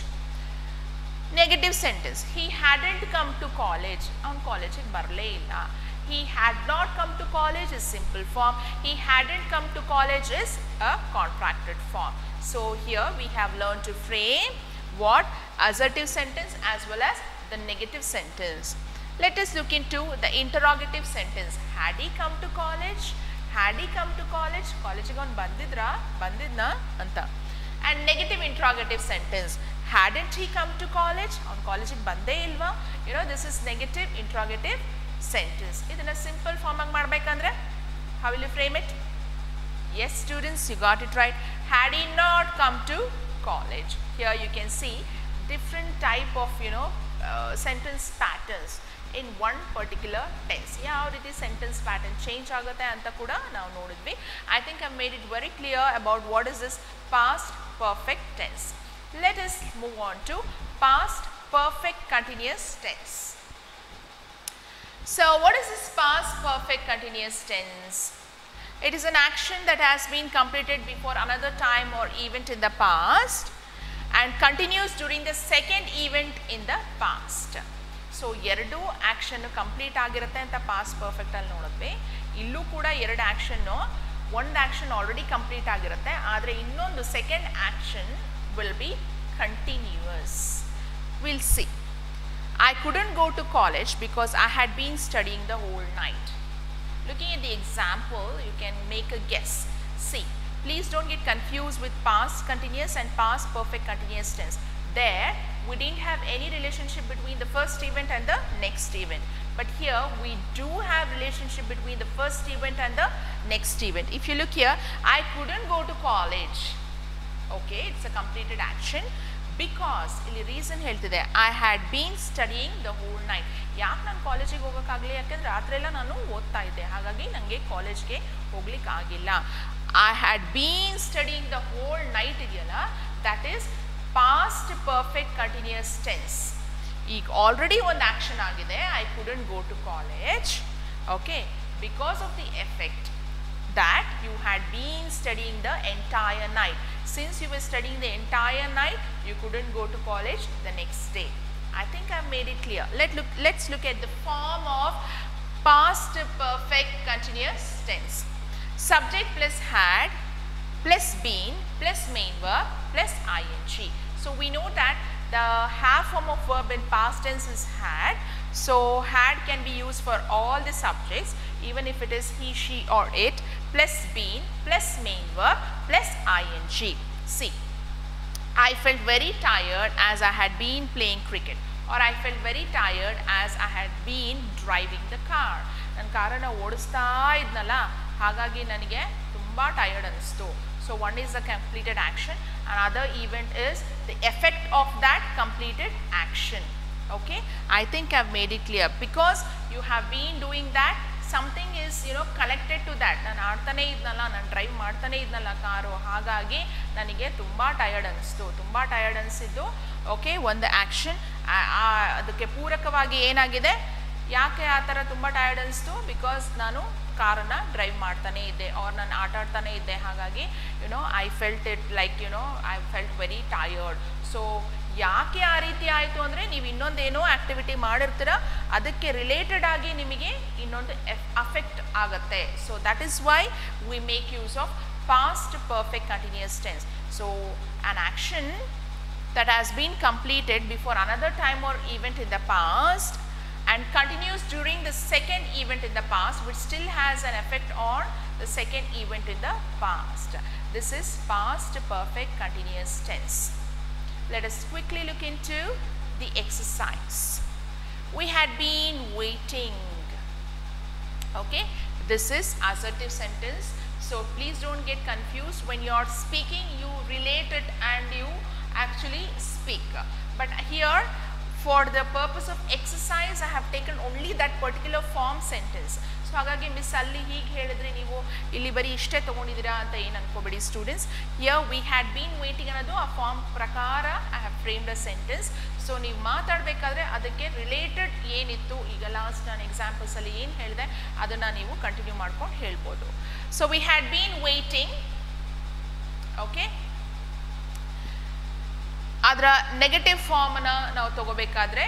Negative sentence, he hadn't come to college. On college barle illa. He had not come to college is simple form. He hadn't come to college is a contracted form. So here we have learned to frame what assertive sentence as well as the negative sentence. Let us look into the interrogative sentence. Had he come to college? Had he come to college? College ಗೆ ಅವನು ಬಂದಿದ್ರಾ, ಬಂದಿದ್ನಾ ಅಂತ. And negative interrogative sentence. Hadn't he come to college? ಅವನು ಕಾಲೇಜಿಗೆ ಬಂದೇ ಇಲ್ವಾ? You know, this is negative interrogative sentence. ಇದನ್ನ simple form ಆಗಿ ಮಾಡಬೇಕಂದ್ರೆ how will you frame it? Yes students, you got it right. Had he not come to college? Here you can see different type of, you know, uh, sentence patterns in one particular tense. ಯಾವ ರೀತಿ sentence pattern change ಆಗುತ್ತೆ ಅಂತ ಕೂಡ ನಾವು ನೋಡಿದ್ವಿ. I think I made it very clear about what is this past perfect tense. Let us move on to past perfect continuous tense. So what is this past perfect continuous tense? It is an action that has been completed before another time or event in the past and continues during the second event in the past. ಸೊ ಎರಡು ಆ್ಯಕ್ಷನ್ನು complete ಆಗಿರುತ್ತೆ ಅಂತ past ಪರ್ಫೆಕ್ಟಲ್ಲಿ ನೋಡಿದ್ವಿ. ಇಲ್ಲೂ ಕೂಡ ಎರಡು action, ಒಂದು ಆ್ಯಕ್ಷನ್ ಆಲ್ರೆಡಿ ಕಂಪ್ಲೀಟ್ ಆಗಿರುತ್ತೆ, ಆದರೆ ಇನ್ನೊಂದು second action will be continuous. Will see. I couldn't go to college because I had been studying the whole night. Looking at the example, you can make a guess. See, please don't get confused with past continuous and past perfect continuous tense. There, we didn't have any relationship between the first event and the next event. But here, we do have relationship between the first event and the next event. If you look here, I couldn't go to college. Okay, it's a completed action. Because ಇಲ್ಲಿ reason ಹೇಳ್ತಿದೆ, I had been studying the whole night. ಯಾಕೆ ನಾನು ಕಾಲೇಜಿಗೆ ಹೋಗೋಕ್ಕಾಗಲಿ? ಯಾಕೆಂದರೆ ರಾತ್ರಿ ಎಲ್ಲ ನಾನು ಓದ್ತಾ ಇದ್ದೆ, ಹಾಗಾಗಿ ನನಗೆ ಕಾಲೇಜ್ಗೆ ಹೋಗ್ಲಿಕ್ಕೆ ಆಗಿಲ್ಲ. I had been studying the whole night ಇದೆಯಲ್ಲ, that is past perfect continuous tense. ಈಗ ಆಲ್ರೆಡಿ ಒಂದು ಆ್ಯಕ್ಷನ್ ಆಗಿದೆ, I couldn't go to college. Okay, because of the effect that you had been studying the entire night. Since you were studying the entire night, you couldn't go to college the next day. I think I've made it clear. Let look, let's look at the form of past perfect continuous tense. Subject plus had plus been plus main verb plus ing. So we know that the have form of verb in past tense is had. So had can be used for all the subjects, even if it is he, she or it, plus been plus main verb plus ing. See, I felt very tired as I had been playing cricket, or I felt very tired as I had been driving the car. ನಾನು ಕಾರನ್ನು ಓಡಿಸ್ತಾ ಇದ್ನಲ್ಲ, ಹಾಗಾಗಿ ನನಗೆ ತುಂಬ tired ಅನಿಸ್ತು. So one is the completed action, another event is the effect of that completed action. Okay, I think I've made it clear. Because you have been doing that, something is, you know, connected to that. ನಾನು ಆಡ್ತಾನೆ ಇದ್ನಲ್ಲ, ನಾನು drive ಮಾಡ್ತಾನೆ ಇದ್ನಲ್ಲ car, ಹಾಗಾಗಿ ನನಗೆ ತುಂಬ tired ಅನಿಸ್ತು. ತುಂಬ ಟಯರ್ಡ್ ಅನಿಸಿದ್ದು ಓಕೆ ಒಂದು ಆ್ಯಕ್ಷನ್. ಅದಕ್ಕೆ ಪೂರಕವಾಗಿ ಏನಾಗಿದೆ, ಯಾಕೆ ಆ ಥರ ತುಂಬ ಟಯರ್ಡ್ ಅನಿಸ್ತು? ಬಿಕಾಸ್ ನಾನು ಕಾರನ್ನು ಡ್ರೈವ್ ಮಾಡ್ತಾನೆ ಇದ್ದೆ, ಆರ್ ನಾನು ಆಟ ಆಡ್ತಾನೆ ಇದ್ದೆ, ಹಾಗಾಗಿ you know I felt it like you know I felt very tired. So ಯಾಕೆ ಆ ರೀತಿ ಆಯಿತು ಅಂದರೆ, ನೀವು ಇನ್ನೊಂದೇನೋ ಆ್ಯಕ್ಟಿವಿಟಿ ಮಾಡಿರ್ತೀರ, ಅದಕ್ಕೆ ರಿಲೇಟೆಡ್ ಆಗಿ ನಿಮಗೆ ಇನ್ನೊಂದು ಎಫ್ ಅಫೆಕ್ಟ್ ಆಗುತ್ತೆ. So that is why we make use of past perfect continuous tense. So an action that has been completed before another time or event in the past and continues during the second event in the past, which still has an effect on the second event in the past. This is past perfect continuous tense. Let us quickly look into the exercise. We had been waiting. Okay, this is assertive sentence. So please don't get confused. When you are speaking, you relate it and you actually speak. But here, for the purpose of exercise, I have taken only that particular form sentence. So ಹಾಗಾಗಿ miss ಅಲ್ಲಿ ಹೀಗೆ ಹೇಳಿದ್ರೆ ನೀವು ಇಲ್ಲಿ ಬರೀ ಇಷ್ಟೇ ತೊಗೊಂಡಿದ್ದೀರಾ ಅಂತ ಏನು ಅನ್ಕೋಬೇಡಿ students. Here we had been waiting ಅನ್ನೋದು ಆ ಫಾರ್ಮ್ ಪ್ರಕಾರ I have framed a sentence. So ನೀವು ಮಾತಾಡಬೇಕಾದ್ರೆ ಅದಕ್ಕೆ ರಿಲೇಟೆಡ್ ಏನಿತ್ತು, ಈಗ ಲಾಸ್ಟ್ ನಾನು ಎಕ್ಸಾಂಪಲ್ಸಲ್ಲಿ ಏನು ಹೇಳಿದೆ ಅದನ್ನು ನೀವು ಕಂಟಿನ್ಯೂ ಮಾಡ್ಕೊಂಡು ಹೇಳ್ಬೋದು. So we had been waiting. Okay, ಅದರ ನೆಗೆಟಿವ್ ಫಾರ್ಮನ್ನು ನಾವು ತಗೋಬೇಕಾದ್ರೆ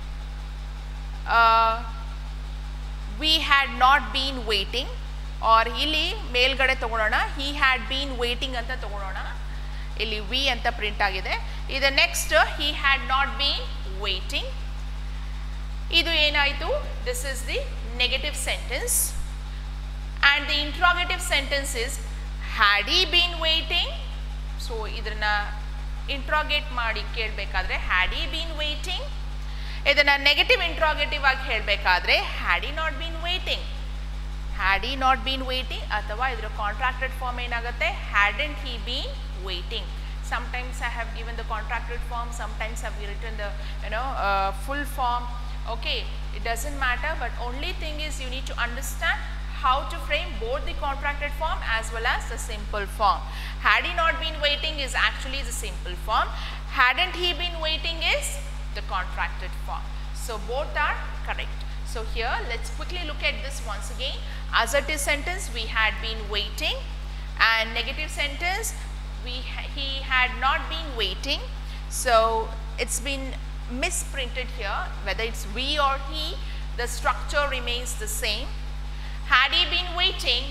we had not been waiting, or ಇಲ್ಲಿ ಮೇಲ್ಗಡೆ ತಗೊಳ್ಳೋಣ, ಹಿ ಹ್ಯಾಡ್ ಬೀನ್ ವೇಟಿಂಗ್ ಅಂತ ತಗೊಳ್ಳೋಣ. ಇಲ್ಲಿ ವಿ ಅಂತ ಪ್ರಿಂಟ್ ಆಗಿದೆ. ಇದು next he had not been waiting. ಇದು ಏನಾಯಿತು? This is the negative sentence. And the interrogative sentence is had he been waiting. So ಇದನ್ನ ಇಂಟ್ರಾಗೇಟ್ ಮಾಡಿ ಕೇಳಬೇಕಾದ್ರೆ ಹ್ಯಾಡ್ ಹಿ ಬೀನ್ ವೇಟಿಂಗ್. ಇದನ್ನು ನೆಗೆಟಿವ್ ಇಂಟ್ರಾಗೇಟಿವ್ ಆಗಿ ಹೇಳಬೇಕಾದ್ರೆ had he not been waiting, had he not been waiting. ಅಥವಾ ಇದರ contracted form ಏನಾಗುತ್ತೆ? Hadn't he been waiting. Sometimes I have given the contracted form, sometimes I have written the you know uh, full form. Okay, it doesn't matter, but only thing is you need to understand how to frame both the contracted form as well as the simple form. Had he not been waiting is actually the simple form. Hadn't he been waiting is the contracted form. So both are correct. So here let's quickly look at this once again. Assertive sentence, we had been waiting, and negative sentence, we ha he had not been waiting. So it's been misprinted here, whether it's we or he, the structure remains the same. Had he been waiting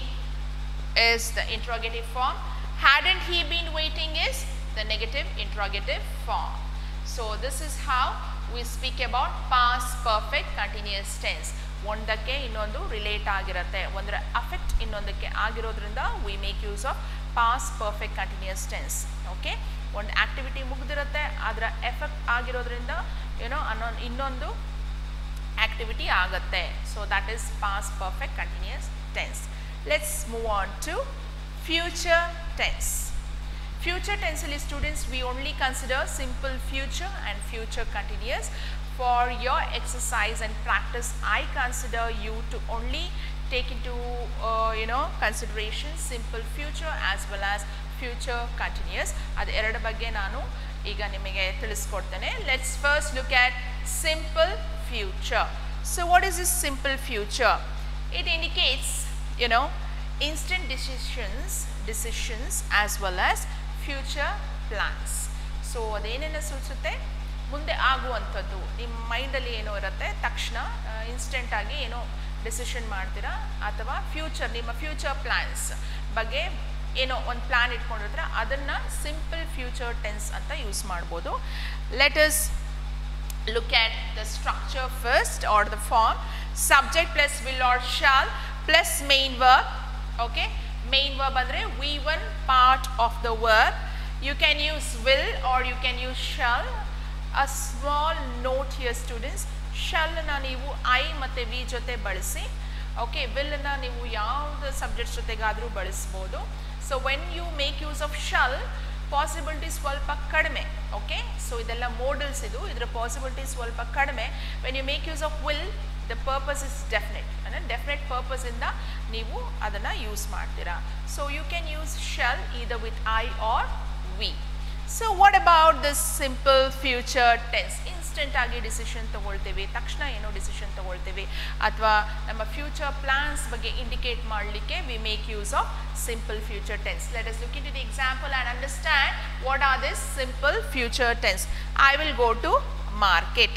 is the interrogative form. Hadn't he been waiting is the negative interrogative form. So this is how we speak about past perfect continuous tense. ಒಂದಕ್ಕೆ ಇನ್ನೊಂದು relate ಆಗಿರುತ್ತೆ, ಒಂದರ affect ಇನ್ನೊಂದಕ್ಕೆ ಆಗಿರೋದ್ರಿಂದ we make use of past perfect continuous tense. Okay, ಒಂದು activity ಮುಗಿದಿರುತ್ತೆ, ಅದರ effect ಆಗಿರೋದ್ರಿಂದ ಏನೋ ಅನ್ನೋ ಇನ್ನೊಂದು ಆಕ್ಟಿವಿಟಿ ಆಗುತ್ತೆ. So that is past perfect continuous tense. Let's move on to future tense. Future tense students, we only consider simple future and future continuous. For your exercise and practice, I consider you to only take into uh, you know consideration simple future as well as future continuous. Adu eradu bagge nanu iga nimage tiliskoಡ್ತೇನೆ. Let's first look at simple future. So what is this simple future? It indicates, you know, instant decisions decisions as well as future plans. So ಅದೇನೇನು ಸೂಚಿಸುತ್ತೆ, ಮುಂದೆ ಆಗುವಂಥದ್ದು, ನಿಮ್ಮ ಮೈಂಡಲ್ಲಿ ಏನೋ ಇರುತ್ತೆ, ತಕ್ಷಣ ಇನ್ಸ್ಟೆಂಟ್ ಆಗಿ ಏನೋ ಡಿಸಿಷನ್ ಮಾಡ್ತೀರಾ, ಅಥವಾ ಫ್ಯೂಚರ್ ನಿಮ್ಮ ಫ್ಯೂಚರ್ ಪ್ಲ್ಯಾನ್ಸ್ ಬಗ್ಗೆ ಏನೋ ಒಂದು ಪ್ಲ್ಯಾನ್ ಇಟ್ಕೊಂಡಿರ್ತೀರ, ಅದನ್ನು ಸಿಂಪಲ್ ಫ್ಯೂಚರ್ ಟೆನ್ಸ್ ಅಂತ ಯೂಸ್ ಮಾಡ್ಬೋದು. Let us look at the structure first, or the form. Subject plus will or shall plus main verb. Okay, main verb andre V one part of the verb. You can use will or you can use shall. A small note here students, shall na ನೀವು I ಮತ್ತೆ V ಜೊತೆ ಬಳಸಿ. Okay, will na ನೀವು ಯಾವ್ದು subject ಜೊತೆಗಾದರೂ ಬಳಸಬಹುದು. So when you make use of shall, possibility ಸ್ವಲ್ಪ ಕಡಿಮೆ. Okay, so ಇದೆಲ್ಲ ಮೋಡಲ್ಸ್, ಇದು ಇದರ ಪಾಸಿಬಿಲಿಟಿ ಸ್ವಲ್ಪ ಕಡಿಮೆ. When you make use of will, the purpose is definite, ಅಂದರೆ ಡೆಫಿನೆಟ್ ಪರ್ಪಸಿಂದ ನೀವು ಅದನ್ನು ಯೂಸ್ ಮಾಡ್ತೀರಾ. So you can use shall either with I or we. So what about this simple future tense? Instant ಆಗಿ decision ತಗೊಳ್ತೀವಿ, ತಕ್ಷಣ ಏನೋ decision ತಗೊಳ್ತೀವಿ, ಅಥವಾ ನಮ್ಮ ಫ್ಯೂಚರ್ ಪ್ಲಾನ್ಸ್ ಬಗ್ಗೆ ಇಂಡಿಕೇಟ್ ಮಾಡಲಿಕ್ಕೆ we make use of simple future tense. Let us look into the example and understand what are this simple future tense. I will go to market.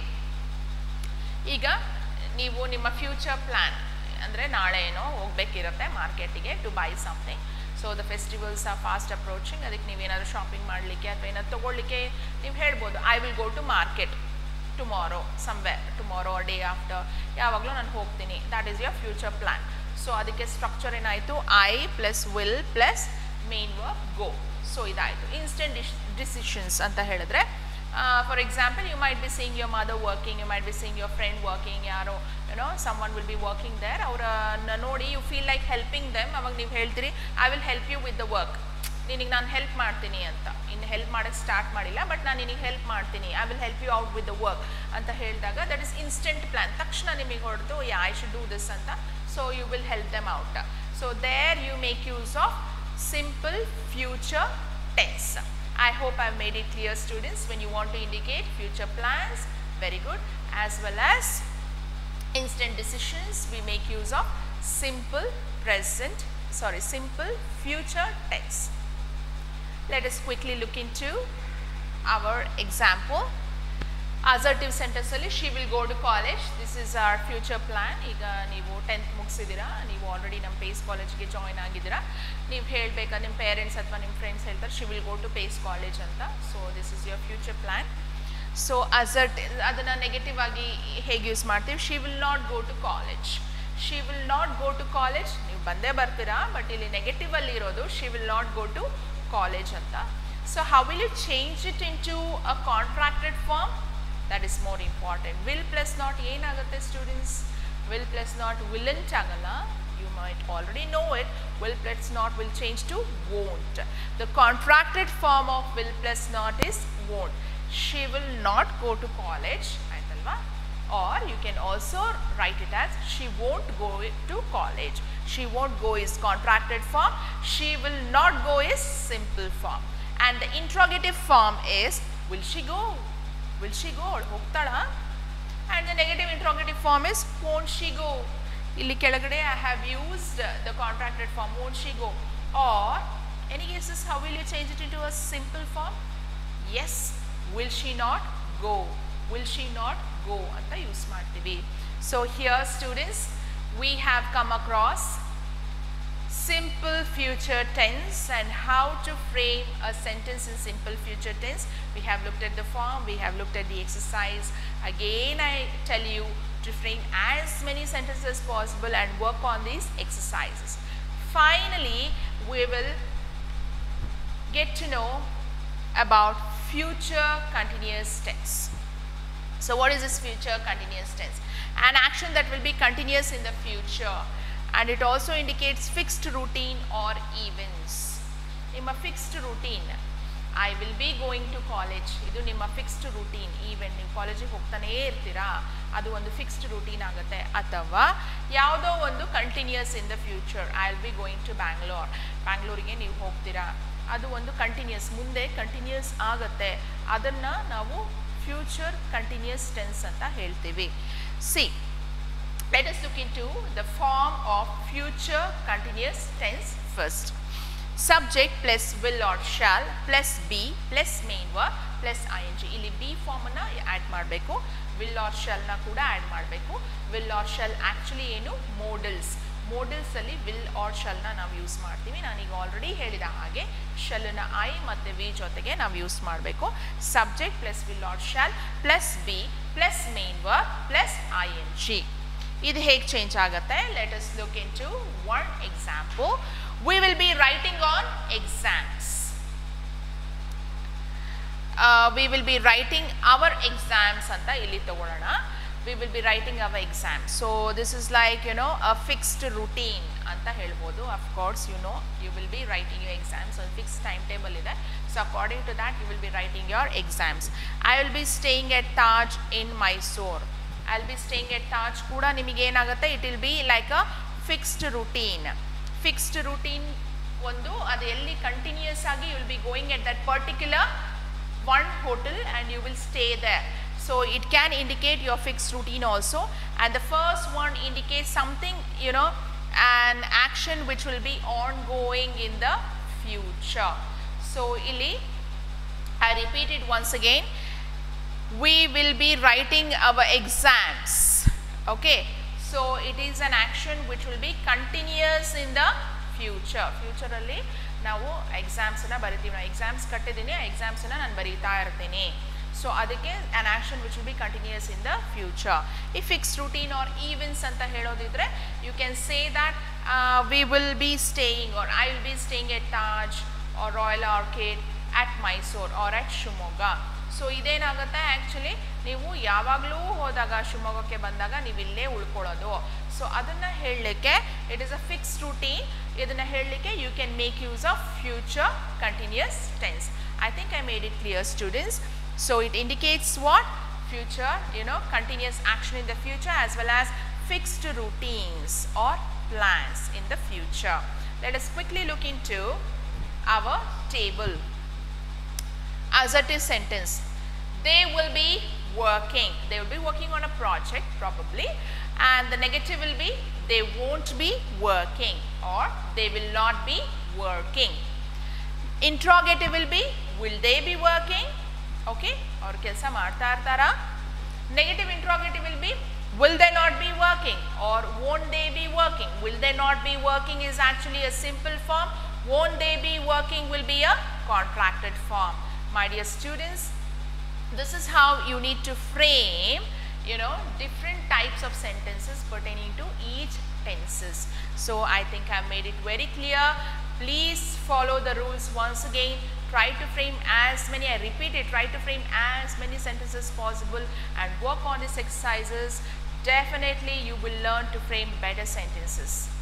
ಈಗ ನೀವು ನಿಮ್ಮ ಫ್ಯೂಚರ್ ಪ್ಲಾನ್ ಅಂದರೆ ನಾಳೆ ಏನೋ ಹೋಗಬೇಕಿರುತ್ತೆ ಮಾರ್ಕೆಟಿಗೆ to buy something. So the festivals are fast approaching, ಅದಕ್ಕೆ ನೀವೇನಾದರೂ ಶಾಪಿಂಗ್ ಮಾಡಲಿಕ್ಕೆ ಅಥವಾ ಏನಾದ್ರು ತೊಗೊಳ್ಳಿಕ್ಕೆ ನೀವು ಹೇಳ್ಬೋದು I will go to market tomorrow, somewhere tomorrow or day after, ಯಾವಾಗಲೂ ನಾನು ಹೋಗ್ತೀನಿ. That is your future plan. So ಅದಕ್ಕೆ ಸ್ಟ್ರಕ್ಚರ್ ಏನಾಯಿತು, I plus will plus main verb go. So ಇದಾಯಿತು ಇನ್ಸ್ಟೆಂಟ್ ಡಿಶ್ ಡಿಸಿಷನ್ಸ್ ಅಂತ ಹೇಳಿದ್ರೆ. For example, you might be seeing your mother working, you might be seeing your friend working, ಯಾರೋ you know someone will be working there, ಅವರನ್ನ ನೋಡಿ you feel like helping them. ಅವಾಗ ನೀವು ಹೇಳ್ತೀರಿ I will help you with the work, ನಿನಗೆ ನಾನು help ಮಾಡ್ತೀನಿ ಅಂತ. ಇನ್ನು ಹೆಲ್ಪ್ ಮಾಡೋಕ್ಕೆ ಸ್ಟಾರ್ಟ್ ಮಾಡಿಲ್ಲ, ಬಟ್ ನಾನು ನಿನಗೆ ಹೆಲ್ಪ್ ಮಾಡ್ತೀನಿ, I will help you out with the work ಅಂತ ಹೇಳಿದಾಗ ದಟ್ ಇಸ್ ಇನ್ಸ್ಟೆಂಟ್ ಪ್ಲಾನ್. ತಕ್ಷಣ ನಿಮಗೆ ಹೊಡೆದು yeah I should do this ಅಂತ. So you will help them out. So there you make use of simple future tense. I hope I have made it clear students. When you want to indicate future plans, very good, as well as instant decisions, we make use of simple present, sorry, simple future tense. Let us quickly look into our example. Assertive sentence ಅಲ್ಲಿ she will go to college. This is our future plan. ಈಗ ನೀವು tenth ಮುಗಿಸಿದ್ದೀರಾ, ನೀವು already ನಮ್ಮ phase ಕಾಲೇಜ್ಗೆ join ಆಗಿದ್ದೀರಾ. ನೀವು ಹೇಳಬೇಕಾ ನಿಮ್ಮ parents ಅಥವಾ ನಿಮ್ಮ ಫ್ರೆಂಡ್ಸ್ ಹೇಳ್ತಾರೆ she will go to ಪೇಸ್ ಕಾಲೇಜ್ ಅಂತ. So this is your future plan. So assertive ಅದನ್ನು ನೆಗೆಟಿವ್ ಆಗಿ ಹೇಗೆ ಯೂಸ್ ಮಾಡ್ತೀವಿ, she will not go to college. she will not go to college, ನೀವು ಬಂದೇ ಬರ್ತೀರಾ, ಬಟ್ ಇಲ್ಲಿ ನೆಗೆಟಿವ್ ಅಲ್ಲಿ ಇರೋದು she will not go to college ಅಂತ. So how will you change it into a contracted form? That is more important. Will plus not ಏನಾಗುತ್ತೆ students? Will plus not willn't ಆಗಲ್ಲ. You might already know it. Will plus not will change to won't. The contracted form of will plus not is won't. She will not go to college. ಆಯ್ತಲ್ವಾ? Or you can also write it as she won't go to college. She won't go is contracted form. She will not go is simple form. And the interrogative form is will she go? Will she go? ಹೋಗ್ತಾಳಾ? And the negative interrogative form is won't she go? ಇಲ್ಲಿ ಕೆಳಗಡೆ I have used the contracted form won't she go. Or any guesses how will you change it into a simple form? Yes, will she not go, will she not go anta use martivi. So here students, we have come across simple future tense and how to frame a sentence in simple future tense. We have looked at the form, we have looked at the exercise. Again I tell you to frame as many sentences as possible and work on these exercises. Finally, we will get to know about future continuous tense. So what is this future continuous tense? An action that will be continuous in the future, and it also indicates fixed routine or events. Nimma fixed routine, I will be going to college, idu nimma fixed routine event. ನೀವು ಕಾಲೇಜಿಗೆ ಹೋಗ್ತಾನೇ ಇರ್ತೀರಾ, ಅದು ಒಂದು fixed routine ಆಗುತ್ತೆ. ಅಥವಾ ಯಾವುದೋ ಒಂದು continuous in the future, I will be going to Bangalore, ಬ್ಯಾಂಗ್ಳೂರಿಗೆ ನೀವು ಹೋಗ್ತೀರಾ, ಅದು ಒಂದು ಕಂಟಿನ್ಯೂಸ್, ಮುಂದೆ ಕಂಟಿನ್ಯೂಸ್ ಆಗುತ್ತೆ, ಅದನ್ನು ನಾವು ಫ್ಯೂಚರ್ ಕಂಟಿನ್ಯೂಸ್ ಟೆನ್ಸ್ ಅಂತ ಹೇಳ್ತೀವಿ. See, let us look into the form of future continuous tense first. Subject plus will or shall plus be plus main verb plus ing. ಇಲ್ಲಿ be form ಅನ್ನು add ಮಾಡಬೇಕು, will or shall ನ ಕೂಡ add ಮಾಡಬೇಕು. will or shall actually ಏನು modals, modals ಅಲ್ಲಿ will or shall ನ ನಾವು ಯೂಸ್ ಮಾಡ್ತೀವಿ. ನಾನೀಗ ಆಲ್ರೆಡಿ ಹೇಳಿದ ಹಾಗೆ shall ನ I ಮತ್ತು we ಜೊತೆಗೆ ನಾವು ಯೂಸ್ ಮಾಡಬೇಕು. subject plus will or shall plus be plus main verb plus ing. ಇದು ಹೇಗೆ ಚೇಂಜ್ ಆಗುತ್ತೆ? Let us look into one example. We will be writing on exams. We will be writing our exams ಅಂತ ಇಲ್ಲಿ ತಗೊಳ್ಳೋಣ. We will be writing our exams. So this is like you know a fixed routine ಅಂತ ಹೇಳ್ಬೋದು. Of course you know you will be writing your exams. ಒಂದು fix time table ಇದೆ. So according to that you will be writing your exams. I will be staying at Taj in Mysore. I'll be staying at Taj ಕೂಡ ನಿಮಗೆ ಏನಾಗುತ್ತೆ, it will be like a fixed routine. Fixed routine ಒಂದು ಅದು ಎಲ್ಲಿ continuous ಆಗಿ you will be going at that particular one hotel and you will stay there. So it can indicate your fixed routine also, and the first one indicates something, you know, an action which will be ongoing in the future. So ಇಲ್ಲಿ I repeat it once again. We will be writing our exams. Okay, so it is an action which will be continuous in the future. Future alli ನಾವು exams ಅನ್ನು ಬರಿತೀವಿ. ನಾನು exams ಕಟ್ಟಿದ್ದೀನಿ, ಆ exams ಅನ್ನು ನಾನು ಬರೀತಾ ಇರ್ತೀನಿ. ಸೊ ಅದಕ್ಕೆ an action which will be continuous in the future. ಈ fixed routine or events ಅಂತ ಹೇಳೋದಿದ್ರೆ you can say that uh, we will be staying, or I will be staying at Taj or Royal Orchid, at Mysore or at Shimoga. So ಇದೇನಾಗುತ್ತೆ, actually ನೀವು ಯಾವಾಗಲೂ ಹೋದಾಗ ಶಿವಮೊಗ್ಗಕ್ಕೆ ಬಂದಾಗ ನೀವು ಇಲ್ಲೇ ಉಳ್ಕೊಳ್ಳೋದು. ಸೊ ಅದನ್ನು ಹೇಳಲಿಕ್ಕೆ it is a fix routine. ಇದನ್ನು ಹೇಳಲಿಕ್ಕೆ you can make use of future continuous tense. I think I made it clear students. So it indicates what future, you know, continuous action in the future as well as fixed routines or plans in the future. Let us quickly look into our table. Assertive sentence. They will be working. They will be working on a project probably, and the negative will be they won't be working or they will not be working. Interrogative will be will they be working? Okay, or kelsa ಮಾಡ್ತಾ ಇರ್ತಾರಾ. Negative interrogative will be will they not be working or won't they be working. Will they not be working is actually a simple form. Won't they be working will be a contracted form. My dear students, this is how you need to frame, you know, different types of sentences pertaining to each tenses. So I think I made it very clear. Please follow the rules once again. Try to frame as many, I repeat it, try to frame as many sentences possible and work on these exercises. Definitely you will learn to frame better sentences.